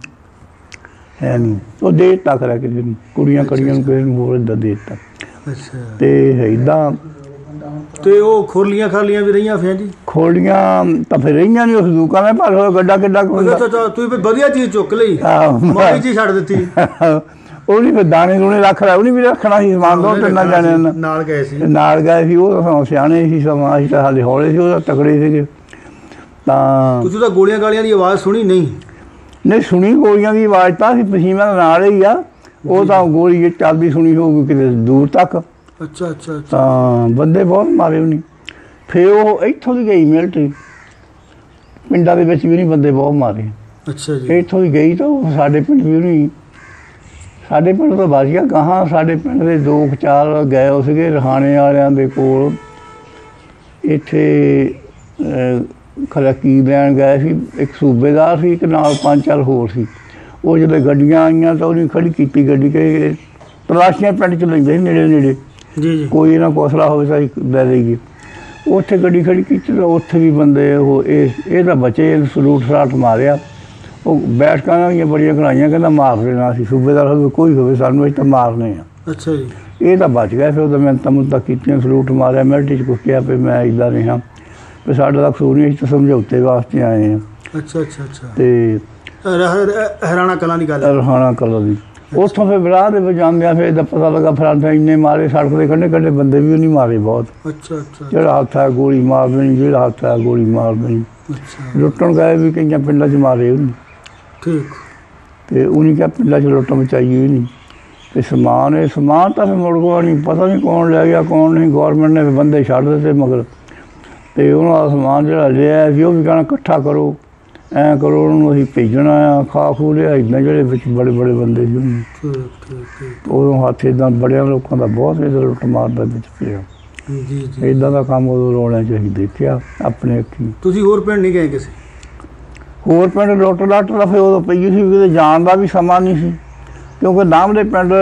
ਉਹ ਦੇ ਦਿੱਤਾ ਕਰਿਆ ਕਿਸੇ ਨੂੰ, ਕੁੜੀਆਂ ਕੜੀਆਂ ਨੂੰ, ਕਿਸੇ ਨੂੰ ਹੋਰ ਇੱਦਾਂ ਦੇ ਦਿੱਤਾ। ਅੱਛਾ। ਅਤੇ ਇੱਦਾਂ ਅਤੇ ਉਹ ਖੋਲੀਆਂ ਖਾਲੀਆਂ ਵੀ ਰਹੀਆਂ ਫਿਰ ਜੀ? ਖੋਲੀਆਂ ਤਾਂ ਫਿਰ ਰਹੀਆਂ ਨਹੀਂ, ਉਹ ਸੰਦੂਕਾਂ ਨੇ ਭਰ ਹੋਇਆ ਗੱਡਾ ਕਿੱਡਾ। ਤੁਸੀਂ ਫਿਰ ਵਧੀਆ ਚੀਜ਼ ਚੁੱਕ ਲਈ, ਮਾੜੀ ਚੀਜ਼ ਛੱਡ ਦਿੱਤੀ। ਉਹ ਨਹੀਂ ਫਿਰ ਦਾਣੇ ਦੂਣੇ ਰੱਖ ਲਿਆ, ਉਹ ਨਹੀਂ ਵੀ ਰੱਖਣਾ ਸੀ ਸਮਾਨ। 2-3 ਜਾਣਿਆਂ ਨਾਲ ਗਏ ਸੀ। ਉਹ ਤਾਂ ਸਿਆਣੇ ਸੀ, ਸਮਾਂ ਅਸੀਂ ਤਾਂ ਹਾਲੇ ਹੌਲੇ ਸੀ, ਉਹ ਤਾਂ ਤਕੜੇ ਸੀਗੇ। ਤਾਂ ਤੁਸੀਂ ਤਾਂ ਗੋਲੀਆਂ ਗਾਲੀਆਂ ਦੀ ਆਵਾਜ਼ ਸੁਣੀ? ਨਹੀਂ ਸੁਣੀ ਗੋਲੀਆਂ ਦੀ ਆਵਾਜ਼ ਤਾਂ ਅਸੀਂ ਪਸੀਨਾ ਦੇ ਨਾਲ ਹੀ ਆ। ਉਹ ਤਾਂ ਗੋਲੀ ਚੱਲਦੀ ਸੁਣੀ ਹੋਊਗੀ ਕਿਤੇ ਦੂਰ ਤੱਕ। ਅੱਛਾ ਅੱਛਾ। ਤਾਂ ਬੰਦੇ ਬਹੁਤ ਮਾਰੇ ਉਹਨੇ। ਫਿਰ ਉਹ ਇੱਥੋਂ ਦੀ ਗਈ ਮਿਲਟਰੀ, ਪਿੰਡਾਂ ਦੇ ਵਿੱਚ ਵੀ ਉਹਨੇ ਬੰਦੇ ਬਹੁਤ ਮਾਰੇ। ਅੱਛਾ ਜੀ। ਇੱਥੋਂ ਦੀ ਗਈ ਤਾਂ ਸਾਡੇ ਪਿੰਡ ਵੀ ਉਹਨੇ ਸਾਡੇ ਪਿੰਡ ਤੋਂ ਬਚ ਗਿਆ ਗਾਹਾਂ। ਸਾਡੇ ਪਿੰਡ ਦੇ 2-4 ਗਏ ਹੋ ਸੀਗੇ ਰਹਾਣੇ ਵਾਲਿਆਂ ਦੇ ਕੋਲ, ਇੱਥੇ ਖਰਾ ਕੀ ਲੈਣ ਗਏ ਸੀ। ਇੱਕ ਸੂਬੇਦਾਰ ਸੀ, ਇੱਕ ਨਾਲ 5-4 ਹੋਰ ਸੀ। ਉਹ ਜਦੋਂ ਗੱਡੀਆਂ ਆਈਆਂ ਤਾਂ ਉਹਨੇ ਖੜੀ ਕੀਤੀ ਗੱਡੀ ਕਿ ਤਲਾਸ਼ੀਆਂ ਪਿੰਡ 'ਚ ਲੈਂਦੇ ਸੀ ਨੇੜੇ ਨੇੜੇ, ਕੋਈ ਇਹਨਾਂ ਕੋਸਲਾ ਹੋਵੇ ਤਾਂ ਲੈ ਦੇਈਏ। ਉੱਥੇ ਗੱਡੀ ਖੜੀ ਕੀਤੀ ਤਾਂ ਉੱਥੇ ਵੀ ਬੰਦੇ ਉਹ ਇਹ ਤਾਂ ਬਚੇ, ਸਲੂਟ ਸਲਾਟ ਮਾਰਿਆ। ਉਹ ਬੈਠਕਾਂ ਦੀਆਂ ਬੜੀਆਂ ਕਢਾਈਆਂ, ਕਹਿੰਦਾ ਮਾਰ ਦੇਣਾ ਸੀ ਸੂਬੇਦਾਰ ਹੋਵੇ ਕੋਈ ਹੋਵੇ, ਸਾਨੂੰ ਅਸੀਂ ਤਾਂ ਮਾਰਨੇ ਆ। ਅੱਛਾ ਜੀ। ਇਹ ਤਾਂ ਬਚ ਗਿਆ। ਫਿਰ ਉਹਦਾ ਮਿਹਨਤਾਂ ਮੁਹਨਤਾਂ ਕੀਤੀਆਂ, ਸਲੂਟ ਮਾਰਿਆ, ਮਿਲਟਰੀ 'ਚ ਕੁਛ ਕਿਹਾ ਵੀ ਮੈਂ ਇੱਦਾਂ ਰਿਹਾ ਵੀ ਸਾਡਾ ਤਾਂ ਕਸੂਰ ਨਹੀਂ, ਅਸੀਂ ਤਾਂ ਸਮਝੌਤੇ ਵਾਸਤੇ ਆਏ ਹਾਂ। ਅੱਛਾ ਅੱਛਾ ਅੱਛਾ। ਅਤੇ ਹਰਿਆਣਾ ਕਲਾਂ ਦੀ ਗੱਲ, ਹਰਿਆਣਾ ਕਲਾਂ ਦੀ। ਉੱਥੋਂ ਫਿਰ ਵਿਰਾਹ ਦੇ ਵਿੱਚ ਜਾਂਦਿਆਂ ਫਿਰ ਇਹਦਾ ਪਤਾ ਲੱਗਾ ਫਰਾਂਟਾ ਇੰਨੇ ਮਾਰੇ, ਸੜਕ ਦੇ ਕੰਢੇ ਕੰਢੇ ਬੰਦੇ ਵੀ ਉਹ ਨਹੀਂ ਮਾਰੇ ਬਹੁਤ। ਅੱਛਾ ਅੱਛਾ। ਜਿਹੜਾ ਹੱਥ ਆਇਆ ਗੋਲੀ ਮਾਰ ਦੇਣੀ, ਜਿਹੜਾ ਹੱਥ ਆਇਆ ਗੋਲੀ ਮਾਰ ਦੇਣੀ। ਲੁੱਟਣ ਗਏ ਵੀ ਕਈਆਂ ਪਿੰਡਾਂ 'ਚ ਮਾਰੇ ਉਹਨੇ। ਠੀਕ। ਅਤੇ ਉਹਨੇ ਕਿਹਾ ਪਿੰਡਾਂ 'ਚ ਲੁੱਟ ਮਚਾਈ ਹੋਈ ਨਹੀਂ। ਅਤੇ ਸਮਾਨ ਤਾਂ ਫਿਰ ਮੁੜ ਗਿਆ ਨਹੀਂ, ਪਤਾ ਨਹੀਂ ਕੌਣ ਲੈ ਗਿਆ ਕੌਣ ਨਹੀਂ। ਗੌਰਮੈਂਟ ਨੇ ਬੰਦੇ ਛੱਡ ਦਿੱਤੇ ਮਗਰ, ਅਤੇ ਉਹਨਾਂ ਦਾ ਸਮਾਨ ਜਿਹੜਾ ਲਿਆ ਸੀ ਉਹ ਵੀ ਕਹਿਣਾ ਇਕੱਠਾ ਕਰੋ, ਐਂ ਕਰੋ, ਉਹਨੂੰ ਅਸੀਂ ਭੇਜਣਾ ਆ। ਖਾ ਖੂ ਲਿਆ ਇੱਦਾਂ, ਜਿਹੜੇ ਵਿੱਚ ਬੜੇ ਬੜੇ ਬੰਦੇ ਸੀ ਉਦੋਂ ਹੱਥ ਇੱਦਾਂ ਬੜਿਆਂ ਲੋਕਾਂ ਦਾ ਬਹੁਤ ਇੱਦਾਂ ਲੁੱਟ ਮਾਰ ਦਾ ਵਿੱਚ ਪਿਆ। ਇੱਦਾਂ ਦਾ ਕੰਮ ਉਦੋਂ ਰੌਲਿਆਂ 'ਚ ਅਸੀਂ ਦੇਖਿਆ ਆਪਣੇ ਅੱਖੀਂ। ਤੁਸੀਂ ਹੋਰ ਪਿੰਡ ਨਹੀਂ ਗਏ ਕਿਸੇ? ਹੋਰ ਪਿੰਡ ਲੁੱਟ ਲੱਟ ਦਾ ਫਿਰ ਉਦੋਂ ਪਈ ਸੀ, ਕਿਤੇ ਜਾਣ ਦਾ ਵੀ ਸਮਾਂ ਨਹੀਂ ਸੀ, ਕਿਉਂਕਿ ਨਾਮ ਦੇ ਪਿੰਡ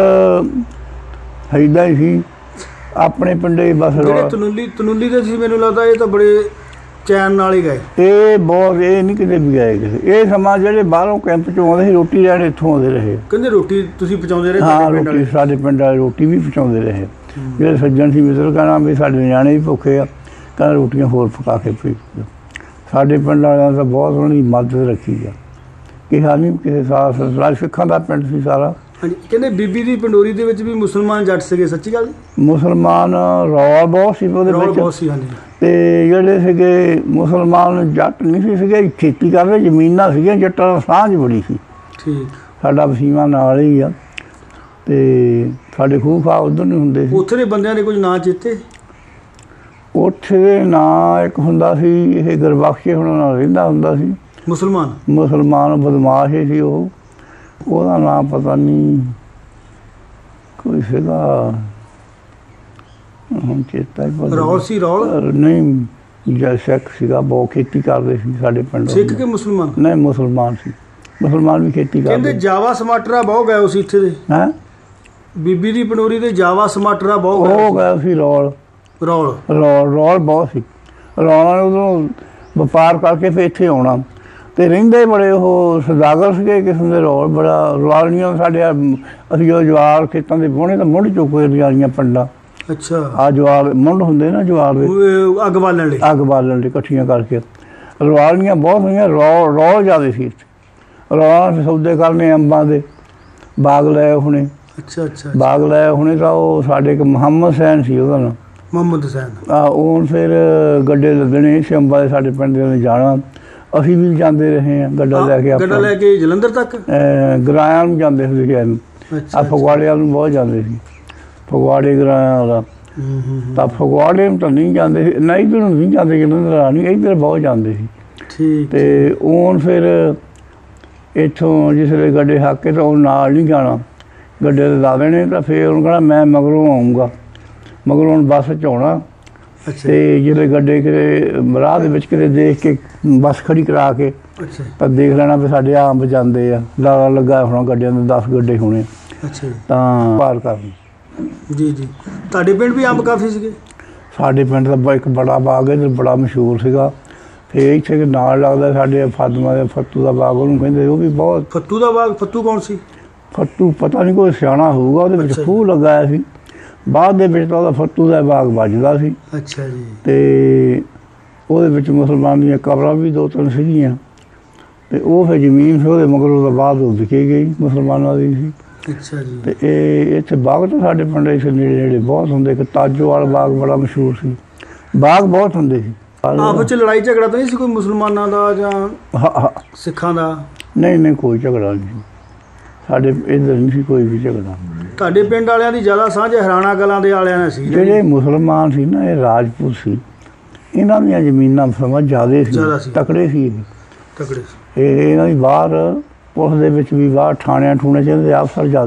ਇੱਦਾਂ ਹੀ ਸੀ ਆਪਣੇ ਪਿੰਡੇ ਬਸ। ਤਨੂਲੀ ਦੇ ਸੀ ਮੈਨੂੰ ਲੱਗਦਾ, ਇਹ ਤਾਂ ਬੜੇ ਚੈਨ ਨਾਲ ਹੀ ਗਏ। ਇਹ ਬਹੁਤ, ਇਹ ਨਹੀਂ ਕਿਤੇ ਵੀ ਗਏ ਕਿਸੇ। ਇਹ ਸਮਾਂ ਜਿਹੜੇ ਬਾਹਰੋਂ ਕੈਂਪ 'ਚੋਂ ਆਉਂਦੇ ਸੀ ਰੋਟੀ ਲੈਣ ਇੱਥੋਂ ਆਉਂਦੇ ਰਹੇ। ਕਹਿੰਦੇ ਰੋਟੀ ਤੁਸੀਂ ਪਹੁੰਚਾਉਂਦੇ ਰਹੇ? ਹਾਂ, ਰੋਟੀ ਸਾਡੇ ਪਿੰਡ ਵਾਲੇ ਰੋਟੀ ਵੀ ਪਹੁੰਚਾਉਂਦੇ ਰਹੇ। ਜਿਹੜੇ ਸੱਜਣ ਸੀ ਮਿੱਤਰ ਕਹਿਣਾ ਵੀ ਸਾਡੇ ਨਿਆਣੇ ਵੀ ਭੁੱਖੇ ਆ, ਕਹਿੰਦਾ ਰੋਟੀਆਂ ਹੋਰ ਪਕਾ ਕੇ ਭੇਜ। ਸਾਡੇ ਪਿੰਡ ਵਾਲਿਆਂ ਦਾ ਬਹੁਤ ਉਹਨਾਂ ਦੀ ਮਦਦ ਰੱਖੀ ਆ। ਕਿਹਾ ਨਹੀਂ ਕਿਸੇ ਸਾਲ ਸਿੱਖਾਂ ਦਾ ਪਿੰਡ ਸੀ ਸਾਰਾ। ਹਾਂਜੀ। ਕਹਿੰਦੇ ਬੀਬੀ ਦੀ ਪੰਡੋਰੀ ਦੇ ਵਿੱਚ ਵੀ ਮੁਸਲਮਾਨ ਜੱਟ ਸੀਗੇ, ਸੱਚੀ ਗੱਲ? ਮੁਸਲਮਾਨ ਰੌਲ ਬਹੁਤ ਸੀ ਉਹਦੇ ਵਿੱਚ। ਅਤੇ ਜਿਹੜੇ ਸੀਗੇ ਮੁਸਲਮਾਨ ਜੱਟ ਨਹੀਂ ਸੀ ਸੀਗੇ, ਖੇਤੀ ਕਰਦੇ, ਜ਼ਮੀਨਾਂ ਸੀਗੀਆਂ, ਜੱਟਾਂ ਦਾ ਸਾਂਝ ਬੜੀ ਸੀ। ਠੀਕ। ਸਾਡਾ ਵਸੀਮਾ ਨਾਲ ਹੀ ਆ, ਅਤੇ ਸਾਡੇ ਖੂਹ ਖਾ ਉੱਧਰ ਨਹੀਂ ਹੁੰਦੇ ਸੀ। ਉੱਥੇ ਦੇ ਬੰਦਿਆਂ ਦੇ ਕੁਝ ਨਾਂ ਚੇਤੇ? ਉੱਥੇ ਦੇ ਨਾਂ ਇੱਕ ਹੁੰਦਾ ਸੀ, ਇਹ ਗੁਰਬਖਸ਼ੇ ਹੁਣਾਂ ਨਾਲ ਰਹਿੰਦਾ ਹੁੰਦਾ ਸੀ। ਮੁਸਲਮਾਨ ਬਦਮਾਸ਼ ਸੀ ਉਹ, ਉਹਦਾ ਨਾਂ ਪਤਾ ਨਹੀਂ ਕੋਈ ਸੀਗਾ, ਹੁਣ ਚੇਤਾ ਹੀ ਰੌਲ ਸੀ। ਰੌਲ ਨਹੀਂ, ਸਿੱਖ ਸੀਗਾ, ਬਹੁਤ ਖੇਤੀ ਕਰਦੇ ਸੀ ਸਾਡੇ ਪਿੰਡ। ਸਿੱਖ ਕਿ ਮੁਸਲਮਾਨ? ਨਹੀਂ, ਮੁਸਲਮਾਨ ਸੀ। ਮੁਸਲਮਾਨ ਵੀ ਖੇਤੀ ਕਰਦੇ। ਕਹਿੰਦੇ ਜਾਵਾ ਸਮਾਟਰਾ ਬਹੁਤ ਗਏ ਸੀ ਇੱਥੇ ਦੇ। ਹੈਂ? ਬੀਬੀ ਦੀ ਪੰਡੋਰੀ ਦੇ ਜਾਵਾ ਸਮਾਟਰਾ ਬਹੁਤ ਗਏ ਸੀ। ਰੌਲ ਬਹੁਤ ਸੀ। ਰੌਲਾਂ ਨੇ ਉਦੋਂ ਵਪਾਰ ਕਰਕੇ ਫਿਰ ਇੱਥੇ ਆਉਣਾ, ਅਤੇ ਰਹਿੰਦੇ ਬੜੇ ਉਹ ਸੌਦਾਗਰ ਸੀਗੇ ਕਿਸਮ ਦੇ। ਰੌਲ ਬੜਾ ਰਵਾਲੀਆਂ ਸਾਡੇ, ਅਸੀਂ ਉਹ ਜਵਾਰ ਖੇਤਾਂ ਦੇ ਬੋਹਣੇ ਤਾਂ ਮੁੱਢ ਚੁੱਕੇ ਰਹੀਆਂ ਪਿੰਡਾਂ। ਅੱਛਾ। ਆਹ ਜਵਾਰ ਮੁੱਢ ਹੁੰਦੇ ਨਾ, ਜਵਾਰ ਦੇ ਅੱਗ ਬਾਲਣ ਲਈ ਇਕੱਠੀਆਂ ਕਰਕੇ ਰਵਾਲੀਆਂ ਬਹੁਤ ਹੋਈਆਂ। ਰੌਲ ਜ਼ਿਆਦਾ ਸੀ ਇੱਥੇ। ਰੌਲਾਂ ਸੌਦੇ ਕਰਨੇ, ਅੰਬਾਂ ਦੇ ਬਾਗ ਲਏ ਹੁਣੇ। ਅੱਛਾ ਅੱਛਾ। ਬਾਗ ਲਏ ਹੁਣੇ ਤਾਂ ਉਹ ਸਾਡੇ ਇੱਕ ਮੁਹੰਮਦ ਹੁਸੈਨ ਸੀ, ਉਹਦਾ ਨਾਂ ਮੁਹੰਮਦ ਹੁਸੈਨ। ਉਹ ਫਿਰ ਗੱਡੇ ਲੱਦਣੇ ਸੀ ਅੰਬਾਂ ਦੇ, ਸਾਡੇ ਪਿੰਡ ਦੇ ਜਾਣਾ। ਅਸੀਂ ਵੀ ਜਾਂਦੇ ਰਹੇ ਹਾਂ ਗੱਡਾ ਲੈ ਕੇ। ਗੱਡਾ ਲੈ ਕੇ ਜਲੰਧਰ ਤੱਕ? ਗਰਾਇਆਂ ਨੂੰ ਜਾਂਦੇ ਸੀ। ਆ ਫਗਵਾੜਿਆਂ ਨੂੰ ਬਹੁਤ ਜਾਂਦੇ ਸੀ, ਫਗਵਾੜੇ ਗਰਾਇਆਂ ਵਾਲਾ। ਤਾਂ ਫਗਵਾੜੇ ਨੂੰ ਤਾਂ ਨਹੀਂ ਜਾਂਦੇ ਸੀ, ਨਾ ਇੱਧਰ ਨੂੰ ਨਹੀਂ ਜਾਂਦੇ, ਜਲੰਧਰ ਨਹੀਂ, ਇੱਧਰ ਬਹੁਤ ਜਾਂਦੇ ਸੀ। ਠੀਕ। ਅਤੇ ਉਹ ਫਿਰ ਇੱਥੋਂ ਜਿਸ ਵੇਲੇ ਗੱਡੇ ਹੱਕ ਕੇ ਤਾਂ ਉਹ ਨਾਲ ਨਹੀਂ ਜਾਣਾ, ਗੱਡੇ ਲਾ ਦੇਣੇ। ਤਾਂ ਫਿਰ ਉਹਨੂੰ ਕਹਿਣਾ ਮੈਂ ਮਗਰੋਂ ਆਊਂਗਾ, ਮਗਰੋਂ ਹੁਣ ਬੱਸ 'ਚ ਆਉਣਾ। ਅਤੇ ਜਿਹੜੇ ਗੱਡੇ ਕਿਤੇ ਰਾਹ ਦੇ ਵਿੱਚ ਕਿਤੇ ਦੇਖ ਕੇ ਬੱਸ ਖੜੀ ਕਰਾ ਕੇ ਤਾਂ ਦੇਖ ਲੈਣਾ ਵੀ ਸਾਡੇ ਆਮ ਜਾਂਦੇ ਆ, ਲਾਲਾ ਲੱਗਾ ਹੋਣਾ ਗੱਡਿਆਂ ਦੇ, 10 ਗੱਡੇ ਹੋਣੇ। ਤਾਂ ਪਾਰ ਕਰਨੀ। ਜੀ। ਤੁਹਾਡੇ ਪਿੰਡ ਵੀ ਅੰਬ ਕਾਫੀ ਸੀਗੇ? ਸਾਡੇ ਪਿੰਡ ਦਾ ਇੱਕ ਬੜਾ ਬਾਗ ਹੈ, ਬੜਾ ਮਸ਼ਹੂਰ ਸੀਗਾ। ਫਿਰ ਇੱਥੇ ਨਾਲ ਲੱਗਦਾ ਸਾਡੇ ਫਾਤਮਾ ਦੇ ਫੱਤੂ ਦਾ ਬਾਗ, ਉਹਨੂੰ ਕਹਿੰਦੇ, ਉਹ ਵੀ ਬਹੁਤ। ਫੱਤੂ ਦਾ ਬਾਗ? ਫੱਤੂ ਕੌਣ ਸੀ? ਫੱਤੂ ਪਤਾ ਨਹੀਂ, ਕੋਈ ਸਿਆਣਾ ਹੋਊਗਾ। ਉਹਦੇ ਵਿੱਚ ਖੂਹ ਲਗਾਇਆ ਸੀ, ਬਾਅਦ ਦੇ ਵਿੱਚ ਤਾਂ ਉਹਦਾ ਫੱਤੂ ਦਾ ਬਾਗ ਵੱਜਦਾ ਸੀ। ਅੱਛਾ ਜੀ। ਅਤੇ ਉਹਦੇ ਵਿੱਚ ਮੁਸਲਮਾਨ ਦੀਆਂ ਕਬਰਾਂ ਵੀ 2-3 ਸੀਗੀਆਂ, ਅਤੇ ਉਹ ਫਿਰ ਜ਼ਮੀਨ ਫਿਰ ਉਹਦੇ ਮਗਰੋਂ ਤੋਂ ਬਾਅਦ ਉਹ ਵਿਕੇ ਗਈ, ਮੁਸਲਮਾਨਾਂ ਦੀ ਸੀ। ਅੱਛਾ ਜੀ। ਅਤੇ ਇਹ ਇੱਥੇ ਬਾਗ ਤਾਂ ਸਾਡੇ ਪਿੰਡ ਇੱਥੇ ਨੇੜੇ ਬਹੁਤ ਹੁੰਦੇ। ਇੱਕ ਤਾਜੋਵਾਲ ਬਾਗ ਬੜਾ ਮਸ਼ਹੂਰ ਸੀ, ਬਾਗ ਬਹੁਤ ਹੁੰਦੇ ਸੀ। ਆਪਸ 'ਚ ਲੜਾਈ ਝਗੜਾ ਤਾਂ ਨਹੀਂ ਸੀ ਕੋਈ ਮੁਸਲਮਾਨਾਂ ਦਾ ਜਾਂ ਸਿੱਖਾਂ ਦਾ? ਨਹੀਂ, ਕੋਈ ਝਗੜਾ ਨਹੀਂ ਸਾਡੇ ਇੱਧਰ, ਨਹੀਂ ਸੀ ਕੋਈ ਵੀ ਝਗੜਾ। ਤੁਹਾਡੇ ਪਿੰਡ ਵਾਲਿਆਂ ਦੀ ਜ਼ਿਆਦਾ ਸਾਂਝ ਹਰਿਆਣਾ ਕਲਾਂ ਦੇ ਵਾਲਿਆਂ ਨਾਲ ਸੀ? ਜਿਹੜੇ ਮੁਸਲਮਾਨ ਸੀ ਨਾ, ਇਹ ਰਾਜਪੂਤ ਸੀ, ਇਹਨਾਂ ਦੀਆਂ ਜ਼ਮੀਨਾਂ ਸਮਾਂ ਜ਼ਿਆਦਾ ਸੀ, ਤਕੜੇ ਸੀ। ਇਹ ਇਹਨਾਂ ਦੀ ਬਾਹਰ ਪੁਲਿਸ ਦੇ ਵਿੱਚ ਵੀ, ਬਾਹਰ ਥਾਣਿਆਂ ਠੂਣੇ 'ਚ ਅਫਸਰ ਜ਼ਿਆਦਾ ਸੀ।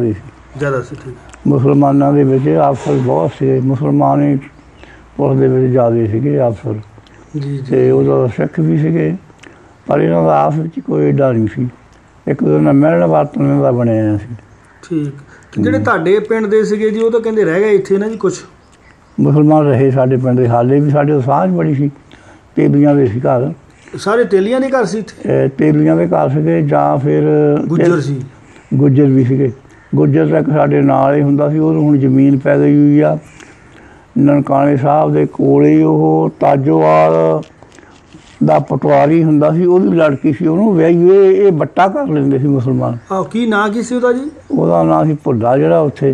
ਜ਼ਿਆਦਾ ਸੀ। ਮੁਸਲਮਾਨਾਂ ਦੇ ਵਿੱਚ ਅਫਸਰ ਬਹੁਤ ਸੀਗੇ, ਮੁਸਲਮਾਨ ਹੀ ਪੁਲਿਸ ਦੇ ਵਿੱਚ ਜ਼ਿਆਦਾ ਸੀਗੇ ਅਫਸਰ ਤੇ ਉਹਦਾ ਸਿੱਖ ਵੀ ਸੀਗੇ, ਪਰ ਇਹਨਾਂ ਦਾ ਆਪਸ ਵਿੱਚ ਕੋਈ ਏਡਾ ਨਹੀਂ ਸੀ, ਇੱਕ ਦੂਜੇ ਨਾਲ ਮਿਲਣ ਵਰਤਣ ਦਾ ਬਣਿਆ ਸੀ। ਠੀਕ। ਜਿਹੜੇ ਤੁਹਾਡੇ ਪਿੰਡ ਦੇ ਸੀਗੇ ਜੀ ਉਹ ਤਾਂ ਕਹਿੰਦੇ ਰਹਿ ਗਏ ਇੱਥੇ ਨਾ ਜੀ ਕੁਛ ਮੁਸਲਮਾਨ ਰਹੇ ਸਾਡੇ ਪਿੰਡ ਦੇ, ਹਾਲੇ ਵੀ ਸਾਡੇ ਸਾਂਝ ਬੜੀ ਸੀ। ਤੇਲੀਆਂ ਦੇ ਸੀ ਘਰ, ਸਾਰੇ ਤੇਲੀਆਂ ਦੇ ਘਰ ਸੀ ਇੱਥੇ? ਤੇਲੀਆਂ ਦੇ ਘਰ ਸੀਗੇ ਜਾਂ ਫਿਰ ਗੁੱਜਰ ਸੀ? ਗੁੱਜਰ ਵੀ ਸੀਗੇ। ਗੁੱਜਰ ਤੱਕ ਸਾਡੇ ਨਾਲ ਹੀ ਹੁੰਦਾ ਸੀ, ਉਹਨੂੰ ਹੁਣ ਜ਼ਮੀਨ ਪੈ ਗਈ ਹੋਈ ਆ ਨਨਕਾਣੇ ਸਾਹਿਬ ਦੇ ਕੋਲ ਹੀ। ਉਹ ਤਾਜੋਵਾਲ ਦਾ ਪਟਵਾਰੀ ਹੁੰਦਾ ਸੀ, ਉਹਦੀ ਲੜਕੀ ਸੀ, ਉਹਨੂੰ ਵਿਆਹੀ ਇਹ ਬੱਟਾ ਕਰ ਲੈਂਦੇ ਸੀ ਮੁਸਲਮਾਨ। ਕੀ ਨਾਂ ਕੀ ਸੀ ਉਹਦਾ ਜੀ? ਉਹਦਾ ਨਾਂ ਸੀ ਭੁੱਲਾ, ਜਿਹੜਾ ਉੱਥੇ